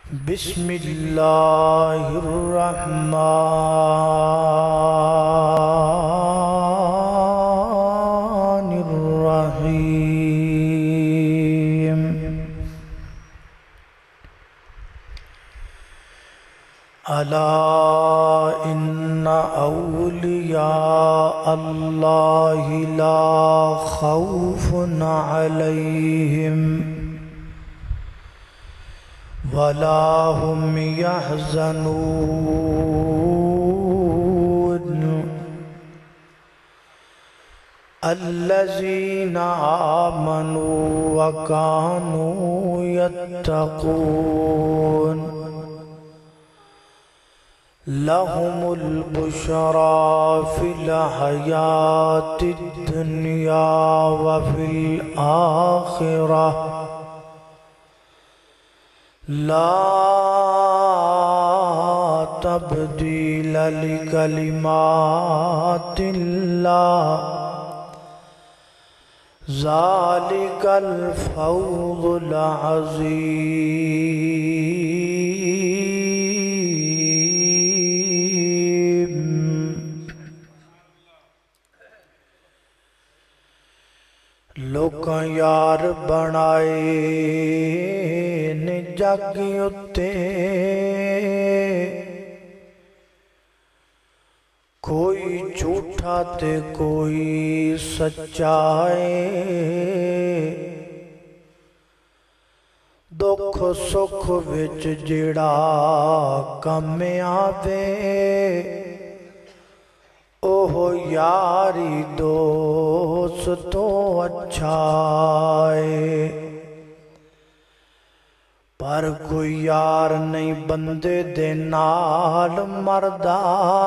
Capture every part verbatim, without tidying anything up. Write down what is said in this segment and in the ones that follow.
بسم اللہ الرحمن الرحیم الا ان اولیاء اللہ لا خوف علیہم ولا هم يحزنون الذين آمنوا وكانوا يتقون لهم البشرى في الحياة الدنيا وفي الآخرة لا تبدیل لکلمات اللہ ذالک الفوز العظیم۔ لوکاں یار بنائے جگ اتے کوئی جھوٹا تے کوئی سچائے، دکھ سکھ وچ جڑا کم آوے اوہ یاری دوستوں اچھا ہے، پر کوئی یار نہیں بندے دے نال مردا،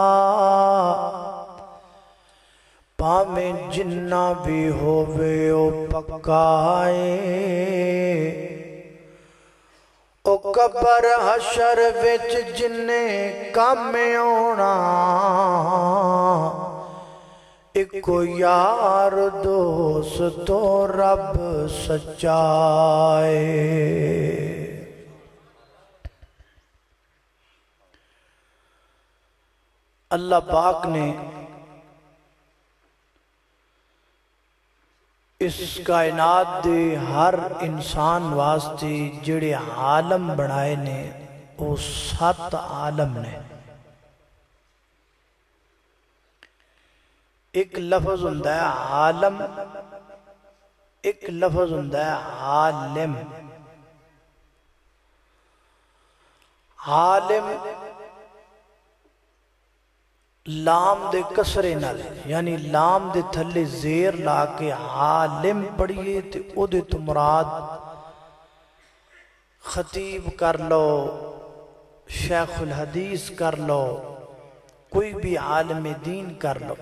پاویں جنہ بھی ہووے او پکائے، او قبر حشر وچ جنے کام آنا، ایکو یار دوستو رب سچائے۔ اللہ پاک نے اس کائنات دے ہر انسان واسطے جڑے عالم بنائے نے وہ سات عالم نے۔ ایک لفظ ہوندہ ہے عالم، ایک لفظ ہوندہ ہے عالم۔ عالم لام دے کسرے نال، یعنی لام دے تھلے زیر لا کے عالم پڑھئے تے او دے تمراد خطیب کر لو، شیخ الحدیث کر لو، کوئی بھی عالم دین کر لو۔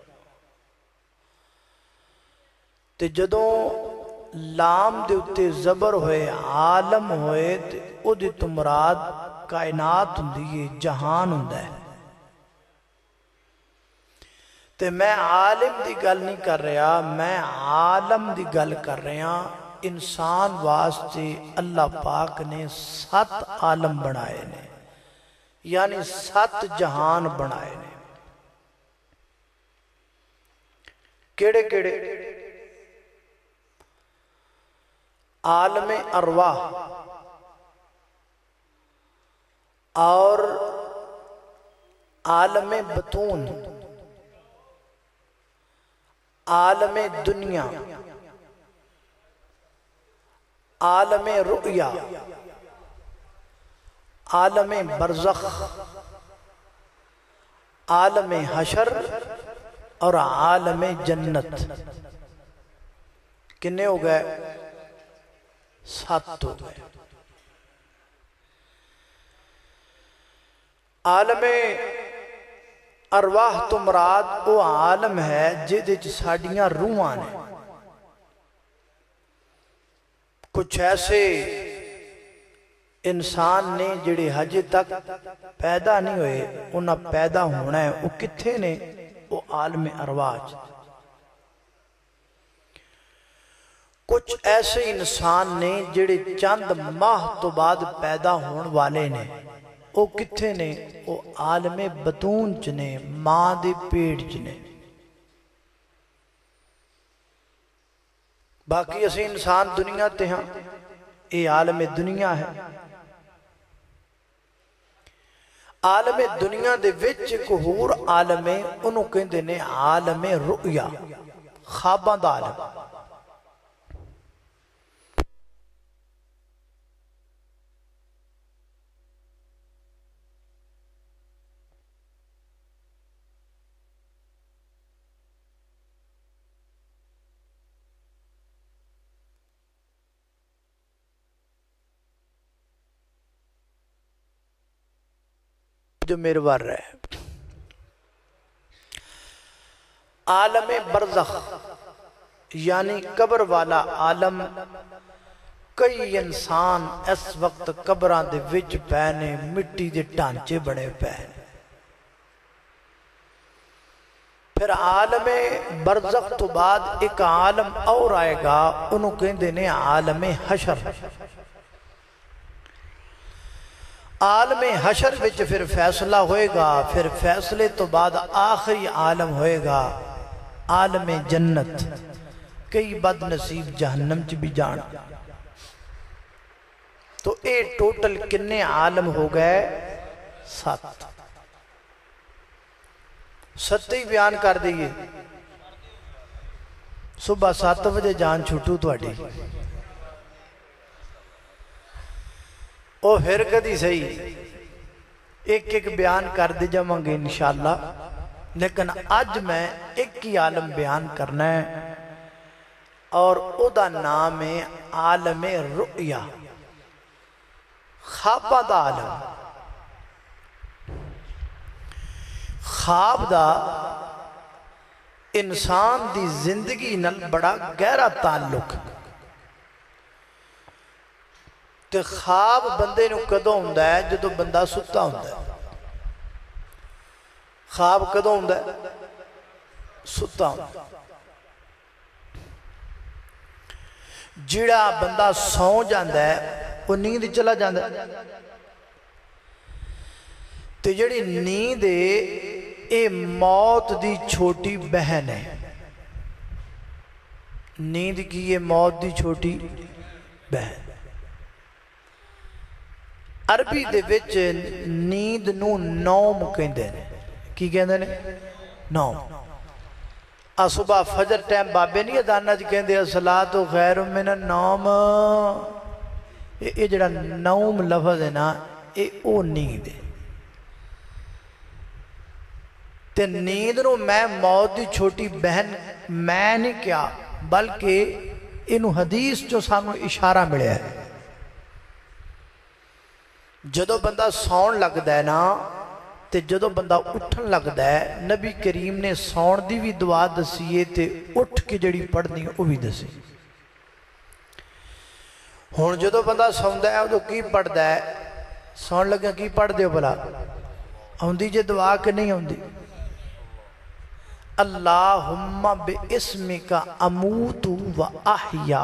تے جدوں لام دے اتے زبر ہوئے عالم ہوئے تے او دے تمراد کائنات ہوندی جہان ہوندہ ہے۔ تے میں عالم دی گل نہیں کر رہا، میں عالم دی گل کر رہا۔ انسان واسطے اللہ پاک نے سات عالم بنائے نے، یعنی سات جہان بنائے نے۔ کیڑے کیڑے؟ عالم ارواح اور عالم بطون، عالم دنیا، عالم رؤیا، عالم برزخ، عالم حشر اور عالم جنت۔ کنے ہو گئے؟ سات ہو گئے۔ عالم ارواح تو مراد وہ عالم ہے جدے چ ساڈیاں روحاں نے۔ کچھ ایسے انسان نے جڑے ہجے تک پیدا نہیں ہوئے، انہاں پیدا ہونا ہے، وہ کتھے نے؟ وہ عالم ارواح۔ کچھ ایسے انسان نے جڑے چند ماہ تو بعد پیدا ہون والے نے، وہ کتھے نے؟ وہ عالم بطون چ نے، ماں دے پیٹ چ نے۔ باقی اسی انسان دنیا تے ہاں، اے عالم دنیا ہے۔ عالم دنیا دے وچ ایک ہور عالم ہے، انہوں کہندے نے عالم رؤیا، خواباں دا عالم۔ جو میرے بار رہے عالم برزخ یعنی قبر والا عالم، کئی انسان اس وقت قبران دے وچ پہنے، مٹی دے ٹانچے بڑے پہنے۔ پھر عالم برزخ تو بعد ایک عالم اور آئے گا، انہوں کہندے نے عالم حشر۔ عالم حشر وچ پھر فیصلہ ہوئے گا، پھر فیصلے تو بعد آخری عالم ہوئے گا عالم جنت۔ کئی بد نصیب جہنم چ بھی جان۔ تو اے ٹوٹل کنے عالم ہو گئے؟ سات۔ ستے ہی بیان کر دیئے، صبح سات بجے جان چھوٹو تو اڈی او پھر کدی صحیح ایک ایک بیان کر دی جاؤں گے انشاءاللہ، لیکن آج میں ایک ہی عالم بیان کرنا ہے، اور او دا نام ہے عالم رؤیا، خوابہ دا عالم۔ خواب دا انسان دی زندگی نال بڑا گہرا تعلق۔ تے خواب بندے نو کدوں ہوندا ہے؟ جدو بندہ ستا ہوندا ہے۔ خواب کدوں ہوندا ہے؟ ستا ہوندا ہے۔ جڑا بندہ سو جاندا ہے وہ نیند چلا جاندا ہے۔ تے جڑی نیند ہے اے موت دی چھوٹی بہن ہے۔ نیند کی یہ موت دی چھوٹی بہن۔ عربی دے وچ نیند نو نوم کہندے نے۔ کی کہندے نے؟ نوم۔ آ صبح فجر ٹائم بابے نہیں ادانا جی کہندے الصلاۃ خیر من النوم، یہ جڑا نوم لفظ ہے نا یہ او نیند ہے۔ تے نیند نو میں موت دی چھوٹی بہن میں نہیں کیا، بلکہ انہوں حدیث جو سامنے اشارہ ملے ہے۔ جدو بندہ سون لگ دے نا تے جدو بندہ اٹھن لگ دے، نبی کریم نے سون دی بھی دعا دسیے تے اٹھ کے جڑی پڑھنی وہ بھی دسی۔ ہون جدو بندہ سون دے وہ کی پڑھ دے؟ سون لگا کی پڑھ دے بلا ہوندی جے دعا کہ نہیں ہوندی؟ اللہم بے اسمک اموت و احیا،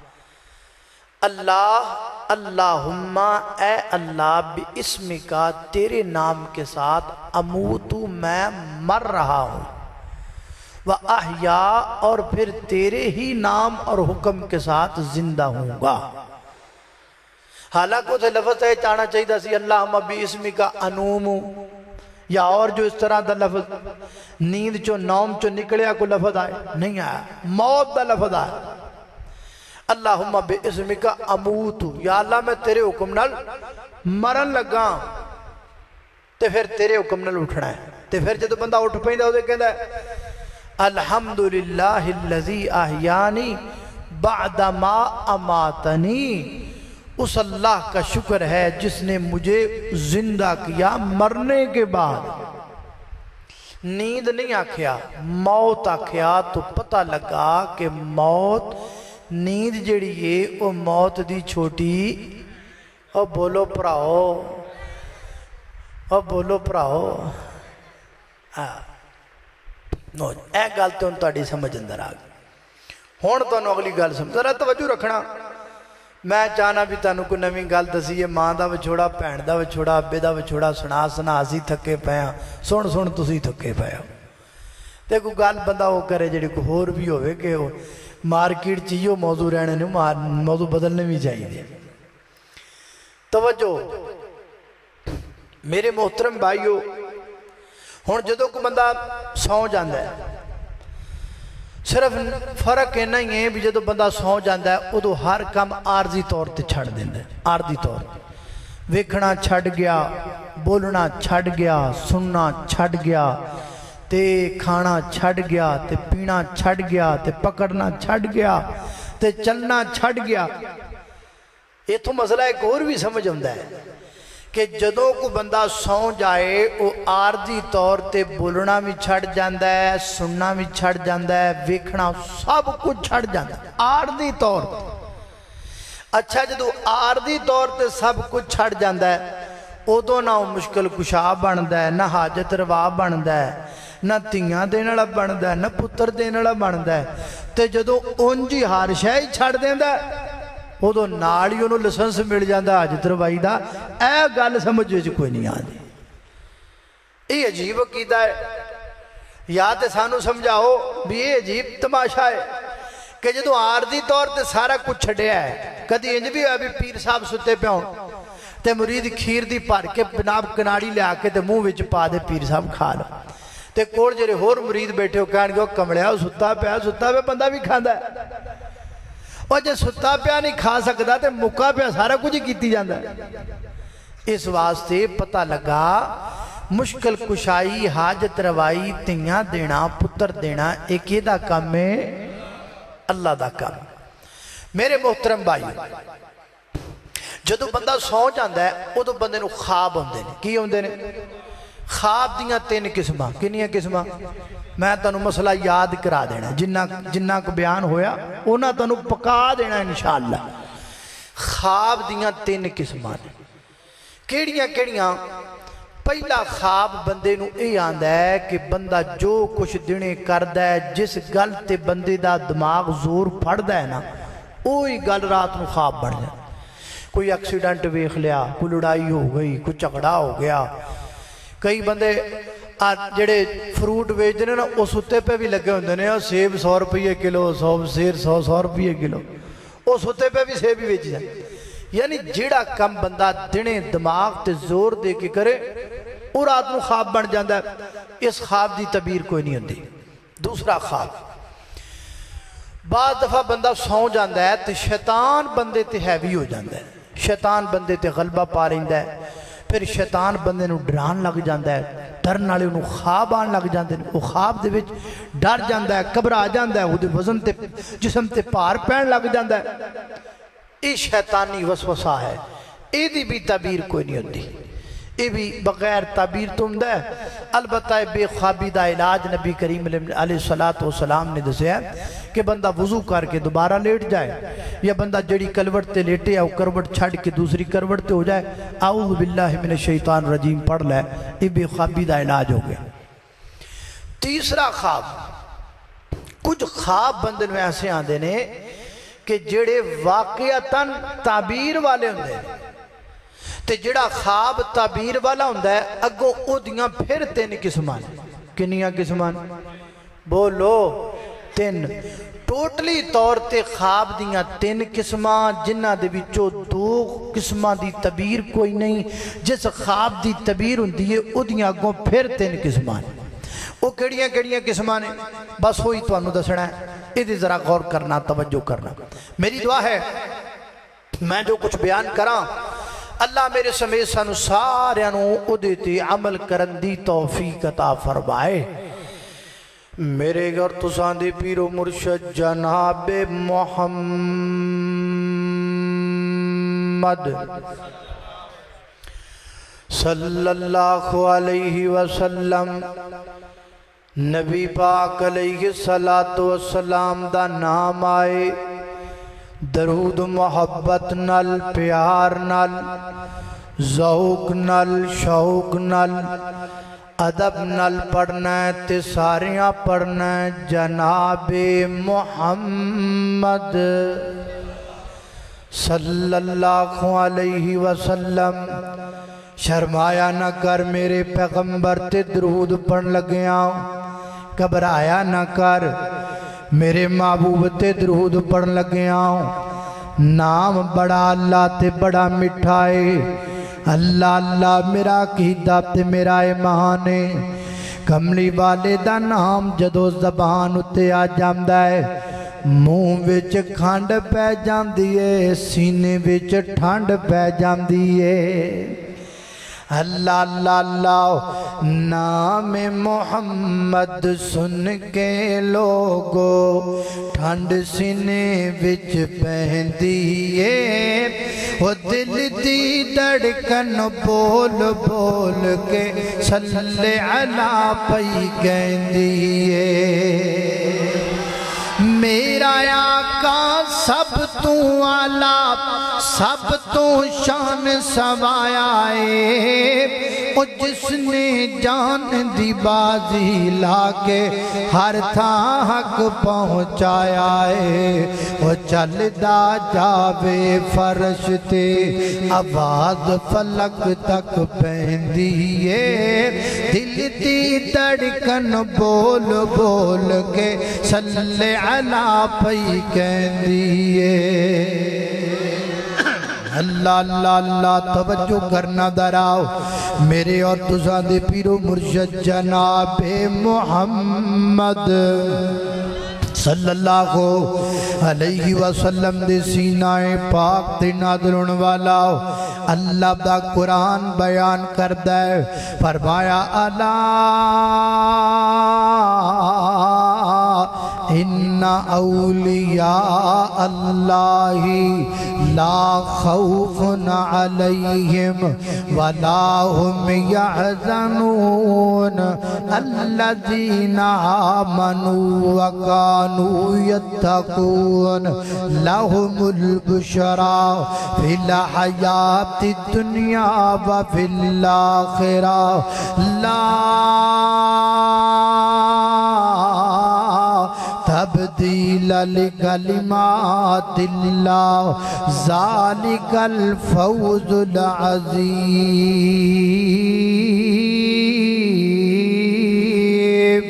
اللہ اللہم اے اللہ بے اسمکا تیرے نام کے ساتھ اموت میں مر رہا ہوں، و احیا اور پھر تیرے ہی نام اور حکم کے ساتھ زندہ ہوں گا۔ حالانکہ اسے لفظ ہے چاہنا چاہیے دا سی اللہم بے اسمکا انوم، یا اور جو اس طرح دا لفظ نیند چو نوم چو نکلیا کو لفظ آئے نہیں آیا، موت دا لفظ آئے۔ اللہم بے اسمکا اموتو، یا اللہ میں تیرے حکم نال مرن لگا، تے پھر تیرے حکم نال اٹھنا ہے۔ تے پھر جدو بندہ اٹھ پہندہ ہوتے کہندہ ہے الحمدللہ اللذی احیانی بعد ما اماتنی، اس اللہ کا شکر ہے جس نے مجھے زندہ کیا مرنے کے بعد۔ نیند نہیں آکھیا، موت آکھیا، تو پتہ لگا کہ موت نیند جڑی ہے وہ موت دی چھوٹی۔ او بولو پراؤ، او بولو پراؤ، اے گالتے ان تاڑی سمجھ اندر آگئے۔ ہوں تمہیں اگلی گل سمجھ ذرا توجہ رکھنا میں چاہنا بھی تمہیں کوئی نویں گل دسی ہے ماں دا وچھوڑا بھین دا وچھوڑا ابے دا وچھوڑا سنا سنا اسی تھکے پے ہاں سن سن تسی تھکے پے ہو تے کوئی گل بندہ وہ کرے جڑی کوئی ہور بھی ہوئے کہ وہ مارکیٹ چیئو موضوع رہنے نے موضوع بدلنے بھی چاہیے توجہ میرے محترم بھائیو ہوں جدو کو بندہ سو جاندہ ہے صرف فرق اینا ہی ہے بھی جدو بندہ سو جاندہ ہے ادو ہر کام عارضی طور تے چھڑ دیندہ ہے عارضی طور ویکھنا چھڑ گیا بولنا چھڑ گیا سننا چھڑ گیا تے کھانا چھڑ گیا تے پینا چھڑ گیا تے پکڑنا چھڑ گیا تے چلنا چھڑ گیا یہ تو مسئلہ ایک اور بھی سمجھ ہوندہ ہے کہ جدوں کو بندہ سو جائے وہ عارضی طور تے بولنا بھی چھڑ جاندہ ہے سننا بھی چھڑ جاندہ ہے ویکھنا سب کچھ چھڑ جاندہ ہے عارضی طور اچھا جدو عارضی طور تے سب کچھ چھڑ جاندہ ہے ادو نہ مشکل کشا بندہ ہے نہ حاجت روا بندہ ہے نہ تیاں دینے والا بندہ ہے نہ پتر دینے والا بندہ ہے تے جدو اونجی ہر شے ہی چھڑ دیندہ ہے وہ تو نال ہی انہوں لسنس مل جاندہ حاجت روائی دا اے گل سمجھ وچ کوئی نہیں آندی یہ عجیب عقیدہ ہے یا تے سانو سمجھاؤ بھی یہ عجیب تماشا ہے کہ جدو عارضی طور تے سارا کچھ چھڑیا ہے کدی انج بھی ابھی پیر صاحب ستے پہ ہوں تے مرید کھیر دی پار کے بناب کناڑی لے آکے تے منہ وچ پا دے پیر صاحب کھا لو تے کوڑ جرے ہور مرید بیٹھے ہو کہنے گے کمڑیا ستا پہ ستا پہ بندہ بھی کھاندہ ہے اور جے ستا پیا نہیں کھا سکتا تے مکہ پیا سارا کچھ ہی کیتی جاندہ ہے اس واسطے پتہ لگا مشکل کشائی حاجت روائی تیاں دینا پتر دینا ایک یہ دا کام ہے اللہ دا کام میرے محترم بھائی جدو بندہ سو جاندہ ہے وہ تو بندے نو خواب ہوندے نے کی ہوندے نے خواب دیاں تین قسمہ کنیاں قسمہ میں تنو مسئلہ یاد کرا دینا جنہ, جنہ کو بیان ہویا انہاں تنو پکا دینا انشاءاللہ خواب دیاں تین قسمہ نے کیڑیاں کیڑیاں پہلا خواب بندے نو اے آندہ ہے کہ بندہ جو کچھ دینے کردہ ہے جس گل تے بندے دا دماغ زور پھڑ دا ہے نا اوہی گل رات نو خواب بڑھ جائے کوئی ایکسیڈنٹ ویکھ لیا کوئی لڑائی ہو گئی کوئی چکڑا ہو گیا کئی بندے جڑے فروٹ بیچ دینے نا وہ ستے پہ بھی لگے ہوندے نے سیب سو روپیے کلو سو سیر سو سو روپیے کلو وہ ستے پہ بھی سیب بھی بیچ جائے یعنی جڑا کم بندہ دینے دماغ تے زور دے کے کرے اور رات نو خواب بن جاندہ ہے اس خواب دی تعبیر کوئی نہیں ہوندی دوسرا خواب بعض دفعہ بندہ سو جاندہ ہے تو شیطان بندے تے ہیوی ہو جاندہ ہے شیطان بندے تے غلبہ پا رہندہ ہے پھر شیطان بندے نو ڈران لگ جاندہ ہے ڈرن والے انہوں خواب آن لگ جاندے ہیں وہ خواب دے وچ ڈر جاندہ ہے گھبرا جاندہ ہے وہ دے وزن تے جسم تے پار پین لگ جاندہ ہے یہ شیطانی وسوسہ ہے یہ دی بھی تعبیر کوئی نہیں ہوتی یہ بھی بغیر تعبیر تم دے البتہ بے خوابی دا علاج نبی کریم علیہ السلام نے دسیا کہ بندہ وضو کر کے دوبارہ لیٹ جائے یا بندہ جڑی کلوٹ تے لیٹے یا کروٹ چھڑ کے دوسری کروٹ تے ہو جائے اعوذ باللہ من الشیطان الرجیم پڑھ لے یہ بے خوابی دا علاج ہو گیا تیسرا خواب کچھ خواب بندے میں ایسے آندے نے کہ جڑے واقعتاً تعبیر والے ہوندے تے جڑا خواب تعبیر والا ہوندہ ہے اگو او دیاں پھر تین قسمان کنیاں قسمان بولو تین ٹوٹلی طور تے خواب دیاں تین قسمان جنہ دے بچو دو قسمان دی تعبیر کوئی نہیں جس خواب دی تعبیر ہوندی ہے او دیاں اگو پھر تین قسمان وہ کڑیاں کڑیاں قسمان بس ہوئی تو انہوں دسنا ہے ادھی ذرا غور کرنا توجہ کرنا میری دعا ہے میں جو کچھ بیان کراں اللہ میرے سمیت سانو سارے انہوں ادھیتی عمل کرن دی توفیق عطا فرمائے میرے گھر تو ساندے پیر و مرشد جناب محمد صلی اللہ علیہ وسلم نبی پاک علیہ السلام دا نام آئے درود محبت نل پیار نل ذوق نل شوق نل ادب نال پڑھنا ہے تے ساریاں پڑھنا ہے جناب محمد صلی اللہ علیہ وسلم۔ شرمایا نہ کر میرے پیغمبر تے درود پڑھ لگیا، گھبرایا نہ کر میرے محبوب تے درود پڑھ لگیا۔ نام بڑا اللہ تے بڑا مٹھائے، اللہ اللہ میرا عقیدہ تے میرا ایمان ہے۔ کملی والے دا نام جدو زبان اتے آ جاندہ ہے، منہ وچ کھانڈ پہ جاندی ہے، سینے وچ ٹھانڈ پہ جاندی ہے۔ اللہ اللہ اللہ نام محمد سن کے لوگو ٹھنڈ سینے وچ پہندی ہے، وہ دل دی دھڑکن بول بول کے صلی علی پئی کہندی ہے۔ میرا آقا سب تو اعلیٰ سب تو شان سوایا ہے، وہ جس نے جان دی بازی لاکے ہر تھا حق پہنچایا ہے۔ وہ چلدا جاوے فرش تے آواز فلک تک پہندی ہے، دل دی دھڑکن بول بول کے صلی علی پئی کہندی ہے۔ اللہ اللہ اللہ توجہ کرنا دراؤ میرے اور تزاں دے پیرو مرشد جناب محمد صلی اللہ علیہ وسلم دے سینہ پاک تے نادرون والا اللہ دا قرآن بیان کردہ ہے، فرمایا الا ان اولیاء اللہ لا خوف علیہم ولا هم يحزنون الذین آمنوا وكانوا يتقون لهم البشرى في الحیات الدنیا وفي الآخرہ لا تبدیل لکلمات اللہ ذالک الفوز العظیم۔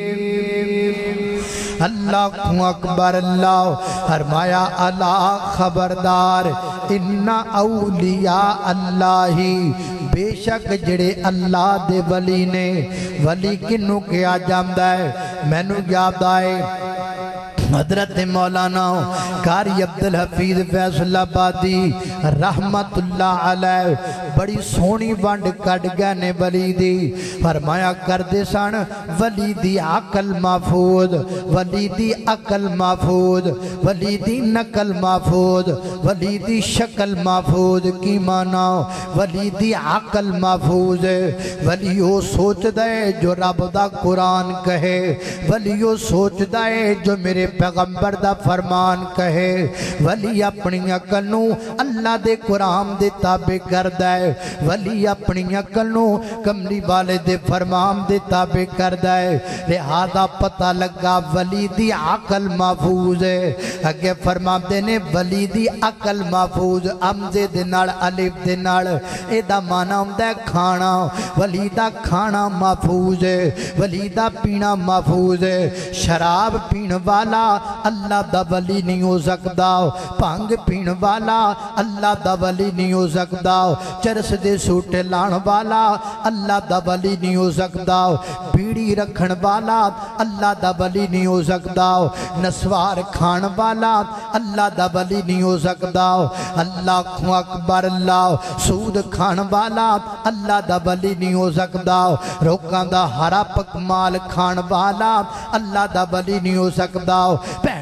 اللہ اکبر اللہ فرمایا الا خبردار ان اولیاء اللہ بے شک جڑے اللہ دے ولی نے، ولی کنوں کیا جاندہ ہے میں نو یاد آئے حضرت مولانا قاری عبدالحفیظ فیصل آبادی رحمت اللہ علیہ بڑی سونی ونڈ کٹ گئے نے ولی دی، فرمایا کردے سن ولی دی عقل محفوظ، ولی دی عقل محفوظ، ولی دی نقل محفوظ، ولی دی شکل محفوظ کی مانا ولی دی عقل محفوظ ہے۔ ولی وہ سوچ دے جو رب دا قرآن کہے، ولی وہ سوچ دے جو میرے پیغمبر دا فرمان کہے، ولی اپنی عقل نو اللہ دے قرآن دے تابع کر دے، ولی اپنی عقل نو کملی والے دے فرمان دے تابع کر دے، لہذا پتہ لگا ولی دی عقل محفوظ ہے۔ اگے فرمان دینے ولی دی عقل محفوظ، امزے دے نال الف دے نال اے دا مانا ہم دے کھانا، ولی دا کھانا محفوظ ہے، ولی دا پینا محفوظ ہے۔ شراب پین والا اللہ دا ولی نہیں ہو سکتا، پانگ پین والا اللہ دا ولی نہیں ہو سکتا، چرس دے سوٹے لان والا اللہ دا ولی نہیں ہو سکتا، بیڑی رکھن والا اللہ دا ولی نہیں ہو سکتا، نسوار کھان والا اللہ دا ولی نہیں ہو سکتا، اللہ اکبر اللہ سود کھان والا اللہ دا ولی نہیں ہو سکتا، روکاں دا ہرا پک مال کھان والا اللہ دا ولی نہیں ہو سکتا، پہنا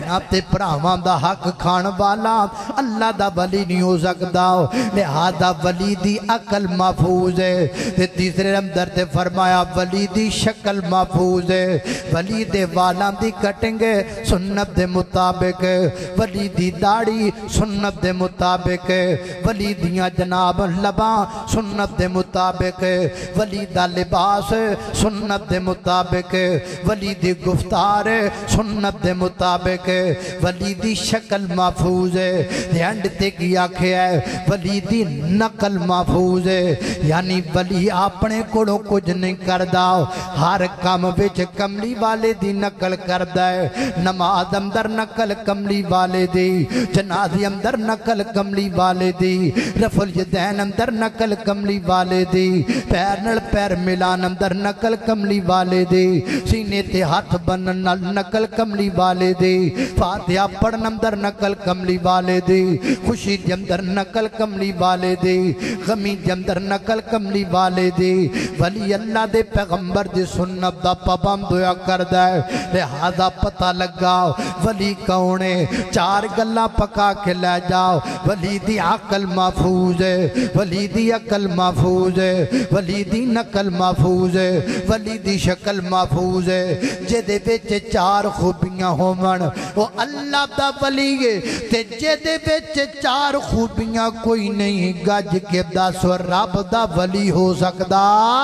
بہنا تے پراواں دا حق کھان والا اللہ دا ولی نہیں ہو سکتا لہذا ولی دی عقل محفوظ ہے تے تیسرے نمبر تے فرمایا ولی دی شکل محفوظ ہے ولی دے والاں دی کٹنگ سنت دے مطابق ولی دی داڑھی سنت دے مطابق ولی دیاں جناب لباں سنت دے مطابق ولی دا لباس سنت دے مطابق ولی دی گفتار سنت دے مطابق ولی دی شکل محفوظ ہے اینڈ تے کی آکھے ہے ولی دی نقل محفوظ ہے یعنی ولی اپنے کوڑوں کچھ نہیں کردہ ہر کام وچ کملی والے دی نقل کردہ ہے نماز اندر نقل کملی والے دی جنازی اندر نقل کملی والے دی رفع الیدین اندر نقل کملی والے دی پیر نل پیر ملان اندر نقل کملی والے دی سینے تے ہاتھ بنن نقل کملی والے دی فاتحہ پڑھن اندر نقل کملی والے دی خوشی دے اندر نقل کملی والے دی غمی دے اندر نقل کملی والے دی ولی اللہ دے پیغمبر دی سنت دا پابند ہویا کردہ ہے لہذا پتہ لگا ولی کونے چار گلہ پکا کے لے جاؤ ولی دی عقل محفوظ ہے ولی دی عقل محفوظ ہے ولی دی نقل محفوظ ہے ولی دی شکل محفوظ ہے جے دے بیچے چار خوبیاں ہومن وہ اللہ دا ولی ہے تے جے دے بیچے چار خوبیاں کوئی نہیں گج کے دس و رب دا ولی ہو سکدا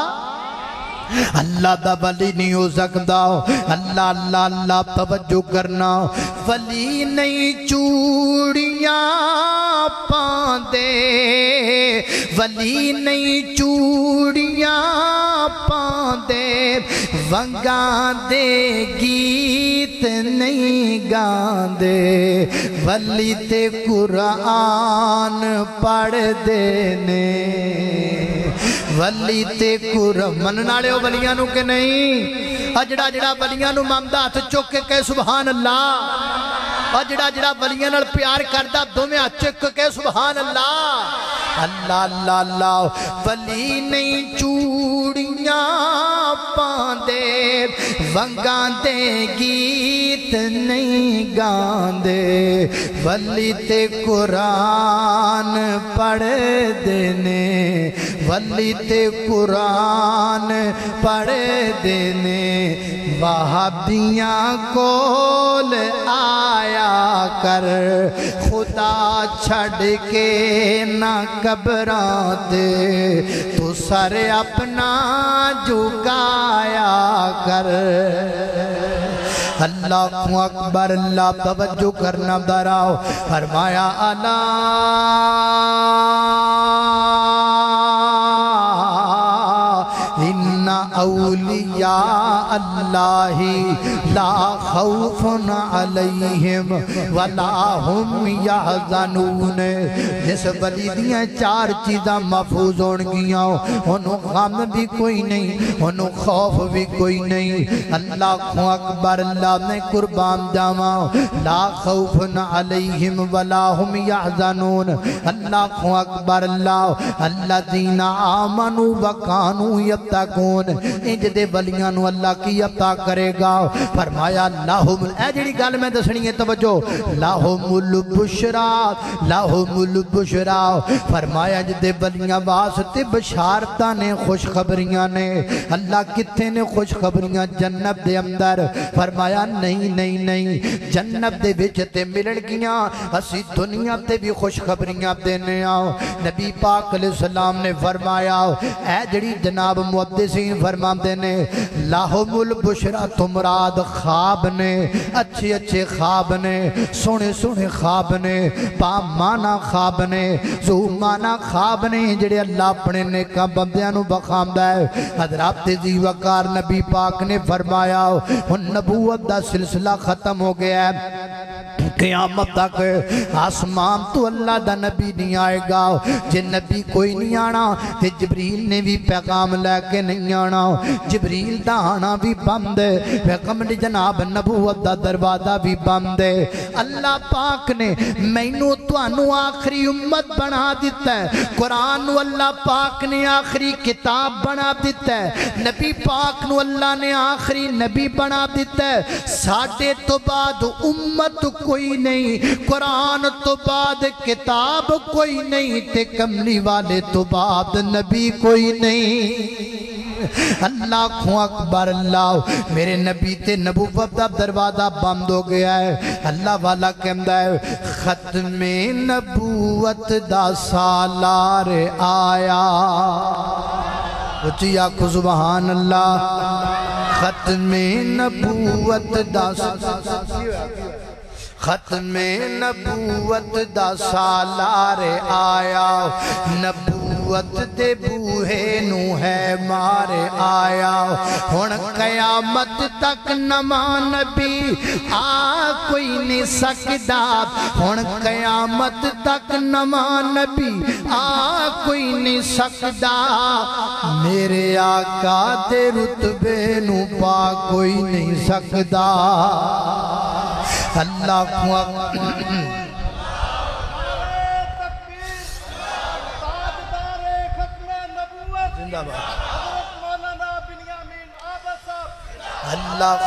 اللہ دا ولی نہیں ہو سکتا اللہ اللہ اللہ توجہ کرنا ولی نہیں چوڑیاں پاندے ولی نہیں چوڑیاں پاندے ونگاں دے گیت نہیں گاندے ولی تے قرآن پڑھ دینے ولی تے قرآن مننالے ہو ولیاں نو کہ نہیں اجڑا جڑا ولیاں نو مامدہ ہاتھ چوک کے کہے سبحان اللہ اجڑا جڑا ولیاں نال پیار کردہ دو میں چک کے سبحان اللہ اللہ اللہ اللہ ولی نہیں چوڑیاں پاندے ونگاں دے گیت نہیں گاندے ولی تے قرآن پڑھ دینے ولی تے قرآن پڑھ دینے وہابیاں کول آیا کر خدا چھڑ کے نہ گھبران دے تو سر اپنا جھکایا کر اللہ اکبر اللہ توجہ کرنا دراؤ فرمایا اللہ ان اولیاء اللہ لا خوف علیہم ولا ہم یحزنون جس ولی دیاں چار چیزاں محفوظ ہونگیاں انہوں غم بھی کوئی نہیں انہوں خوف بھی کوئی نہیں اللہ اکبر اللہ نے قربان جاواں لا خوف علیہم ولا ہم یحزنون اللہ اکبر اللہ الذین آمنوا وکانوا یتقون انج دے ولیاں نو اللہ کی عطا کرے گا فرمایا لہم اے جڑی گل میں دسنی ہے توجہ لہم البشرا لہم البشرا فرمایا جدے ولیاں واسطے بشارتاں نے خوشخبریاں نے اللہ کتنے نے خوشخبریاں جنت دے اندر فرمایا نہیں نہیں نہیں جنت دے وچ تے ملن گیاں اسی دنیا تے بھی خوشخبریاں دینے آؤ نبی پاک علیہ السلام نے فرمایا اے جڑی جناب محدثین فرمان دینے لہم البشرا تمراد خواب نے اچھے اچھے خواب نے سونے سونے خواب نے پامانا خواب نے زومانا خواب نے جڑے اللہ اپنے نیکہ بندیاں نو بخامدہ ہے حضرات ذی وقار نبی پاک نے فرمایا ان نبوت دا سلسلہ ختم ہو گیا ہے قیامت تک آسمان تو اللہ دا نبی نہیں آئے گا جے نبی کوئی نہیں آنا تے جبریل نے بھی پیغام لے کے نہیں آنا جبریل دا آنا بھی بند ہے پیغمبر جناب نبوت دا دروازہ بھی بند ہے اللہ پاک نے مینوں تانوں آخری امت بنا دیتا ہے قرآن نو اللہ پاک نے آخری کتاب بنا دیتا ہے نبی پاک نو اللہ نے آخری نبی بنا دیتا ہے ساڑھے تو بعد امت کوئی نہیں قرآن تو بعد کتاب کوئی نہیں تے کملی والے تو بعد نبی کوئی نہیں اللہ کو اکبر اللہ میرے نبی تے نبوت دا دروازہ بند ہو گیا ہے اللہ والا کہندا ہے ختم نبوت دا سالار آیا اچھی آکھو سبحان اللہ ختم نبوت دا ختم نبوت دا سالار آیا نبوت دے بوہے نو ہے مارے آیا ہن قیامت تک نواں نبی آ کوئی نہیں سکدا ہن قیامت تک نواں نبی آ کوئی نہیں سکدا میرے آقا دے رتبے نو پا کوئی نہیں سکدا اللہ کو اللہ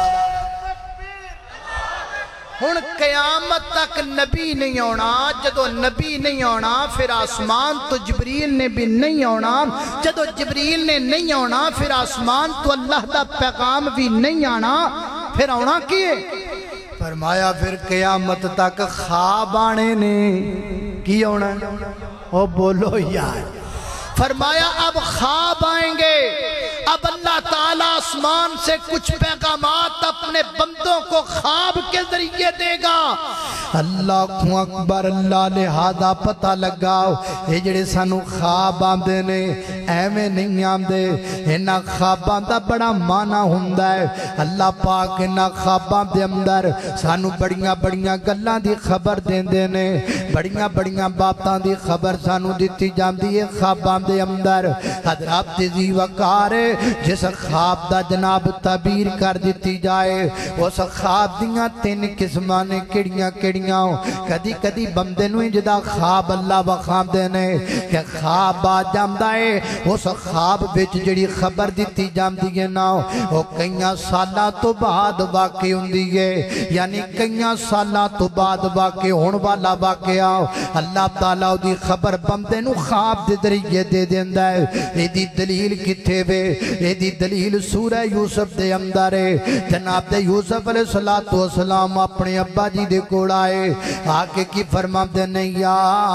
ہن قیامت تک نبی نہیں ہونا جدو نبی نہیں ہونا پھر آسمان تو جبریل نے بھی نہیں ہونا جدو جبریل نے نہیں ہونا پھر آسمان تو اللہ دا پیغام بھی نہیں آنا پھر ہونا کیے فرمایا پھر قیامت تک خواب آنے نے کی ہونا او بولو یار فرمایا اب خواب آئیں گے اب اللہ تعالیٰ آسمان سے کچھ پیغامات اپنے بندوں کو خواب کے ذریعے دے گا اللہ کو اکبر اللہ لہذا پتہ لگاؤ یہ جڑے سانو خواب آمدے نے ایمیں نہیں آمدے انہا خواباں دا بڑا معنی ہوندہ ہے اللہ پاک انہا خواباں دے اندر سانو بڑیاں بڑیاں گلاں دی خبر دین دے نے بڑیاں بڑیاں باتاں دی خبر سانو دیتی جاندی ہے خواباں دے اندر حضرات تیزی وقار جس خواب دا جناب تعبیر کر دیتی جائے اس خواب دیاں تین قسمانے کڑیاں کڑیاں کدی کدی بندے نویں جدا خواب اللہ وخام دینے کہ خواب آ جامدہ ہے اس خواب بچ جڑی خبر دیتی جامدی ہے نا وہ کئیاں سالہ تو بعد واقع ہوندی ہے یعنی کئیاں سالہ تو بعد واقع ہون والا واقعہ اللہ تعالیٰ دی خبر بندے نو خواب دے ذریعے دے دیندہ ہے یہ دی دلیل کتھے وے یہ دی دلیل سورہ یوسف دے اندر ہے جناب دے یوسف علیہ السلام اپنے ابا جی دے کوڑا ہے آکے کی فرما دینے یا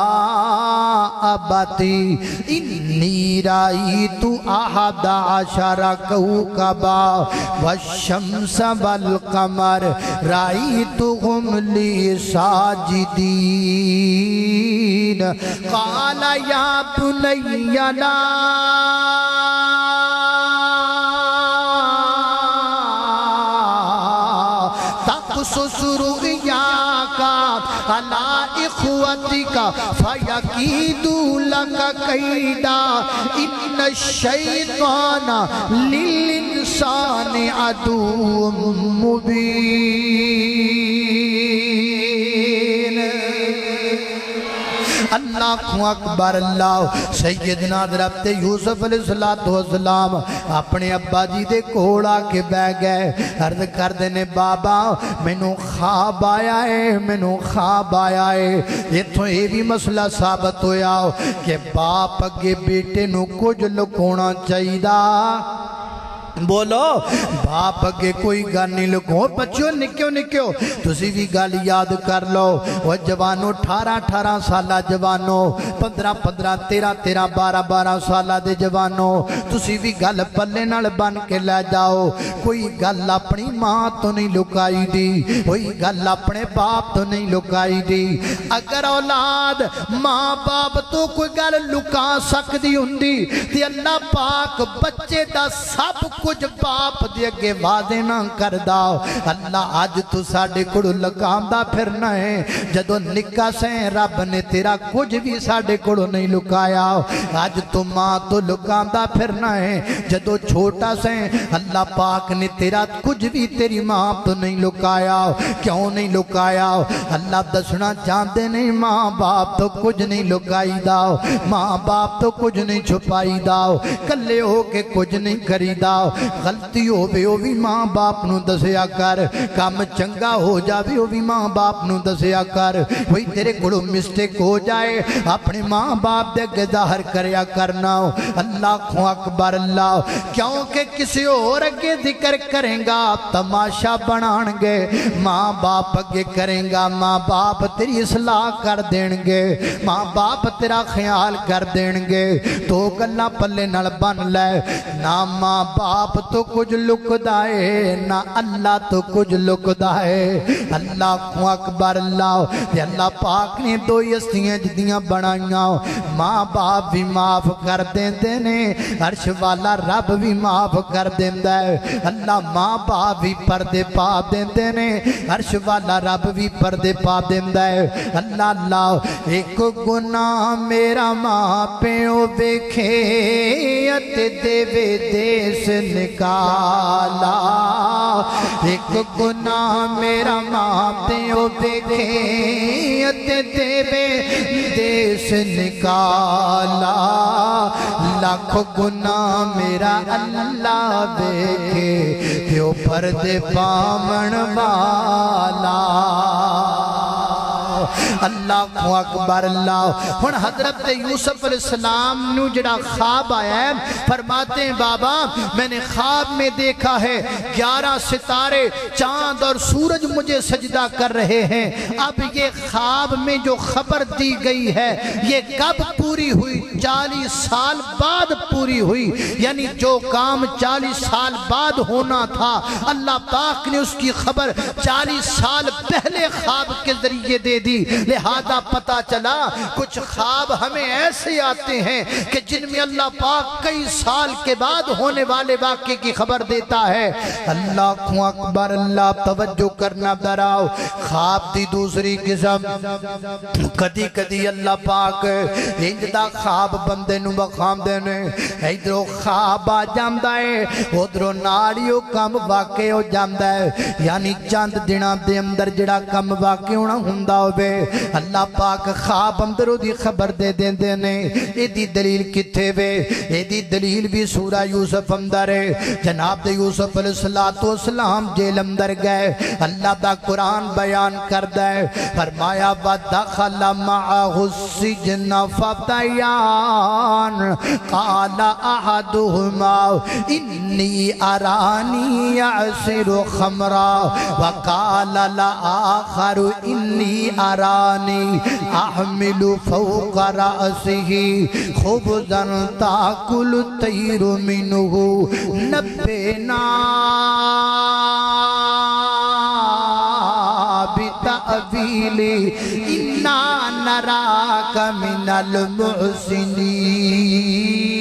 اباتی انی رائی تو احد عشر کوکبا والشمس والقمر رائی تو ہم لی ساجدین قال یا بنی لا تقصص رؤیاک علی اخوتک فیکیدوا لک کیدا ان الشیطان للانسان عدو مبین اللہ کو اکبر اللہ سیدنا حضرت یوسف علیہ السلام اپنے ابا جی دے کوڑا کے بے گئے عرض کر دینے بابا میں نو خواب آیا ہے میں نو خواب آیا ہے یہ تو یہ بھی مسئلہ ثابت ہویا کہ باپ اگے بیٹے نو کچھ لکونا چاہیے دا بولو باپ اگے کوئی گل نہیں لگو بچوں نکیو نکیو تسی بھی گل یاد کر لو وہ جوانو اٹھارہ اٹھارہ سالہ جوانو پندرہ پندرہ تیرہ تیرہ بارہ بارہ سالہ دے جوانو تسی بھی گل پلے نال بن کے لے جاؤ کوئی گل اپنی ماں تو نہیں لکائی دی کوئی گل اپنے باپ تو نہیں لکائی دی اگر اولاد ماں باپ تو کوئی گل لکا سکتی ہوندی تے اللہ پاک بچے دا سب کچھ باپ دے اگے واضح نہ کردا اللہ اج تو ساڈے کولوں لکاندا پھرنا ہے جدوں نکا سیں رب نے تیرا کچھ بھی ساڈے کولوں نہیں لکایا اج تو ماں تو لکاندا پھرنا ہے جدوں چھوٹا سیں اللہ پاک نے تیرا کچھ بھی تیری ماں تو نہیں لکایا کیوں نہیں لکایا اللہ دسنا چاہتے نہیں ماں باپ تو کچھ نہیں لکائی داؤ ماں باپ تو کچھ نہیں چھپائی داؤ کلے ہو کے کچھ نہیں کری داؤ غلطی ہو بے ہو بھی ماں باپ نو دسیا کر کام چنگا ہو جا بھی ہو بھی ماں باپ نو دسیا کر وہی تیرے کڑو مسٹیک ہو جائے اپنے ماں باپ دے کے ظاہر کریا کرنا اللہ کو اکبر اللہ کیونکہ کسی اور اگے ذکر کریں گا تماشا بنان گے ماں باپ اگے کریں گا ماں باپ تیری اصلاح کر دیں گے ماں باپ تیرا خیال کر دیں گے تو گلہ پلے نال بن لے نہ ماں باپ تو کچھ لک دائے نہ اللہ تو کچھ لک دائے اللہ کو اکبر اللہ تے اللہ پاک نے دو یستیاں جدیاں بنائیاں ماں باپ بھی معاف کر دیں دینے عرش والا رب بھی معاف کر دیں دے اللہ ماں باپ بھی پردے پا دیں دینے عرش والا رب بھی پردے پا دیں دے اللہ اللہ ایک گناہ میرا ماں پیوں بیکھے تے دیوے دیس نکالا ایک گناہ میرا ماں پیوں بیکھے تے دیوے دیس نکالا لاکھ گناہ میرا اللہ بیکھے پیوں پردے پامن والا اللہ کو اکبر اللہ ہن حضرت یوسف علیہ السلام نو جڑا خواب آیا ہے فرماتے ہیں بابا میں نے خواب میں دیکھا ہے گیارہ ستارے چاند اور سورج مجھے سجدہ کر رہے ہیں اب یہ خواب میں جو خبر دی گئی ہے یہ کب پوری ہوئی چالیس سال بعد پوری ہوئی یعنی جو کام چالیس سال بعد ہونا تھا اللہ پاک نے اس کی خبر چالیس سال پہلے خواب کے ذریعے دے دی لہذا پتا چلا کچھ خواب ہمیں ایسے آتے ہیں کہ جن میں اللہ پاک کئی سال کے بعد ہونے والے واقعے کی خبر دیتا ہے اللہ کو اکبر اللہ توجہ کرنا براؤ خواب دی دوسری قسم کدی کدی اللہ پاک انجدہ خواب بندے نو بخام دینے ادھرو خواب آ جاندہ ہے ادھرو ناڑیو کم واقع ہو جاندہ ہے یعنی چاند دینا دے اندر جڑا کم واقع ہونا ہندہ ہوئے اللہ پاک خواب اندرو دی خبر دے دیں دینے اے دی دلیل کتھے وے اے دی دلیل بھی سورہ یوسف اندر ہے جناب دے یوسف علیہ السلام جیل اندر گئے اللہ دا قرآن بیان کر دے فرمایا وَدَخَلَ مَعَهُ السِّجْنَ فَتَيَانِ قَالَ أَحَدُهُمَا إِنِّي أَرَانِي يَعْصِرُ خَمْرًا وَقَالَ الْآخَرُ إِنِّي أَرَانِي أَحْمِلُ فَوْقَ رَأْسِهِ خُبْزًا تَأْكُلُ الطَّيْرُ مِنْهُ نَبِّئْنَا بِتَأْوِيلِهِ إِنَّا نَرَاكَ مِنَ الْمُحْسِنِينَ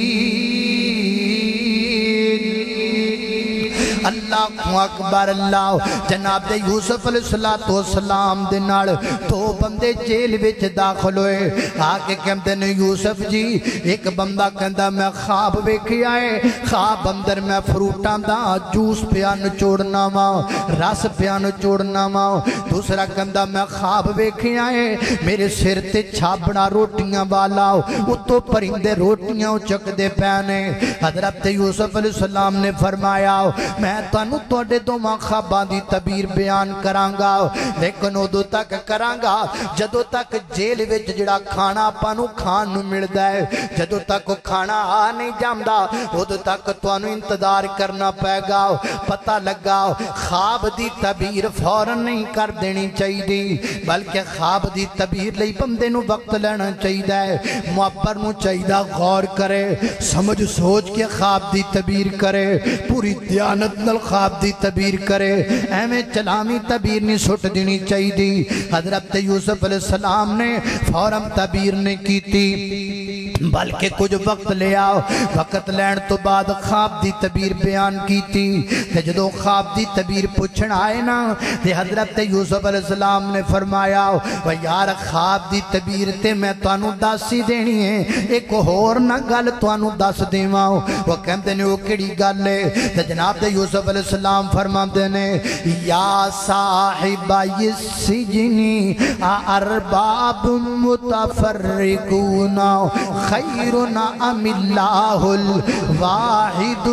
اللہ کو اکبر اللہ جناب دے یوسف علیہ السلام دے نال تو بندے جیل وچ داخل ہوئے آگے کہتے ہیں یوسف جی ایک بندہ کہتا میں خواب ویکھیا ہے خواب اندر میں فروٹاں دا جوس پیا نچوڑنا ماں رس پیا نچوڑنا ماں دوسرا کہتا میں خواب ویکھیا ہے میرے سر تے چھاپڑا روٹیاں والا اتو پرندے روٹیاں چک دے پیانے حضرت یوسف علیہ السلام نے فرمایا میں تانو توڑے دو ماں خواباں دی تعبیر بیان کرانگا لیکن ادو تک کرانگا جدو تک جیل وچ جڑا کھانا پانو کھان نو ملدا ہے جدو تک کھانا آ نہیں جامدا ادو تک تانو انتظار کرنا پے گا پتہ لگا خواب دی تعبیر فوراً نہیں کر دینی چاہیے دی بلکہ خواب دی تعبیر لئی بندے نو وقت لینا چاہیے ہے معبر نو چاہیے غور کرے سمجھ سوچ کے خواب دی تعبیر کرے پوری دیانت نل خواب دی تعبیر کرے ایمیں چلامی تعبیر نہیں سٹ دینی چاہی دی حضرت یوسف علیہ السلام نے فوراً تعبیر نے کی تھی بلکہ کچھ وقت لے آؤ وقت لین تو بعد خواب دی تعبیر بیان کی تھی تے جدو خواب دی تعبیر پوچھن آئے نا تے حضرت یوسف علیہ السلام نے فرمایا و یار خواب دی تعبیر تے میں توانو داسی دینی ہے ایک اور نہ گل توانو داس دیواں وہ کہندے نے وہ کیڑی گل ہے تے جناب تے یوسف علیہ السلام فرماندے نے یا صاحب السجن ارباب متفرقون خیرنا ام اللہ الواحد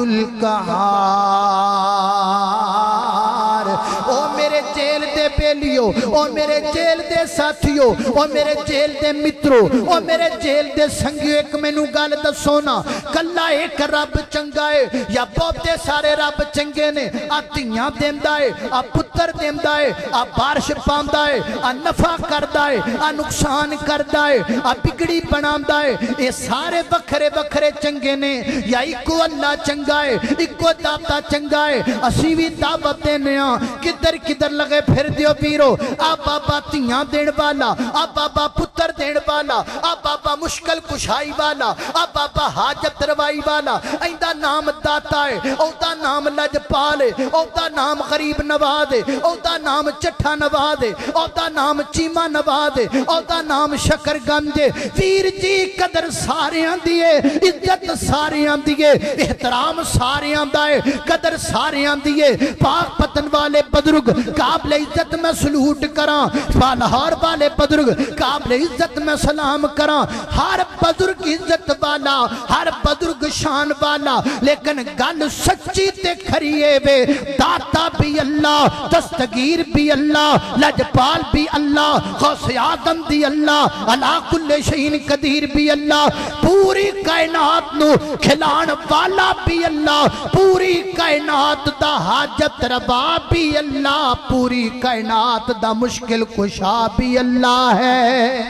القہار او میرے جیل دے بیلیو او میرے جیل دے ساتھیو او میرے جیل دے مترو او میرے جیل دے سنگیو ایک میں نو گال دا سونا کلا ایک رب چنگائے یا بہت دے سارے رب چنگے نے آ تیاں دیم دائے آ پتر دیم دائے آ بارش پام دائے آ نفع کر دائے آ نقصان کر دائے آ بگڑی بنام دائے اے سارے بکھرے بکھرے چنگے نے یا ایکو اللہ چنگائے ایکو داتا چنگائے اسیوی دعوت دینے آن کدھر کدھر لگے پھر دیو پیرو آ بابا تیاں دین والا آ بابا پتر دین والا آ بابا مشکل کشائی والا آ بابا حاجت روائی والا ایندہ نام داتا ہے اودا نام لج پالے اودا نام غریب نوادے اودا نام چٹھا نوادے اودا نام چیمہ نوادے اودا نام شکر گنجے ویر جی قدر سارے آندیے عزت سارے آندیے احترام سارے آندائے قدر سارے آندیے پاک پتن والے بدرگ قابل عزت میں سلوٹ کراں بالہار والے بدرگ قابل عزت میں سلام کراں ہر بدرگ عزت والا ہر بدرگ شان والا لیکن گل سچی تے کھریے وے داتا بھی اللہ دستگیر بھی اللہ لجپال بھی اللہ غوث آدم دی اللہ علا کل شہین قدیر بھی اللہ پوری کائنات نو کھلان والا بھی اللہ پوری کائنات دا حاجت روا بھی اللہ پوری کائنات دا مشکل کشا بھی اللہ ہے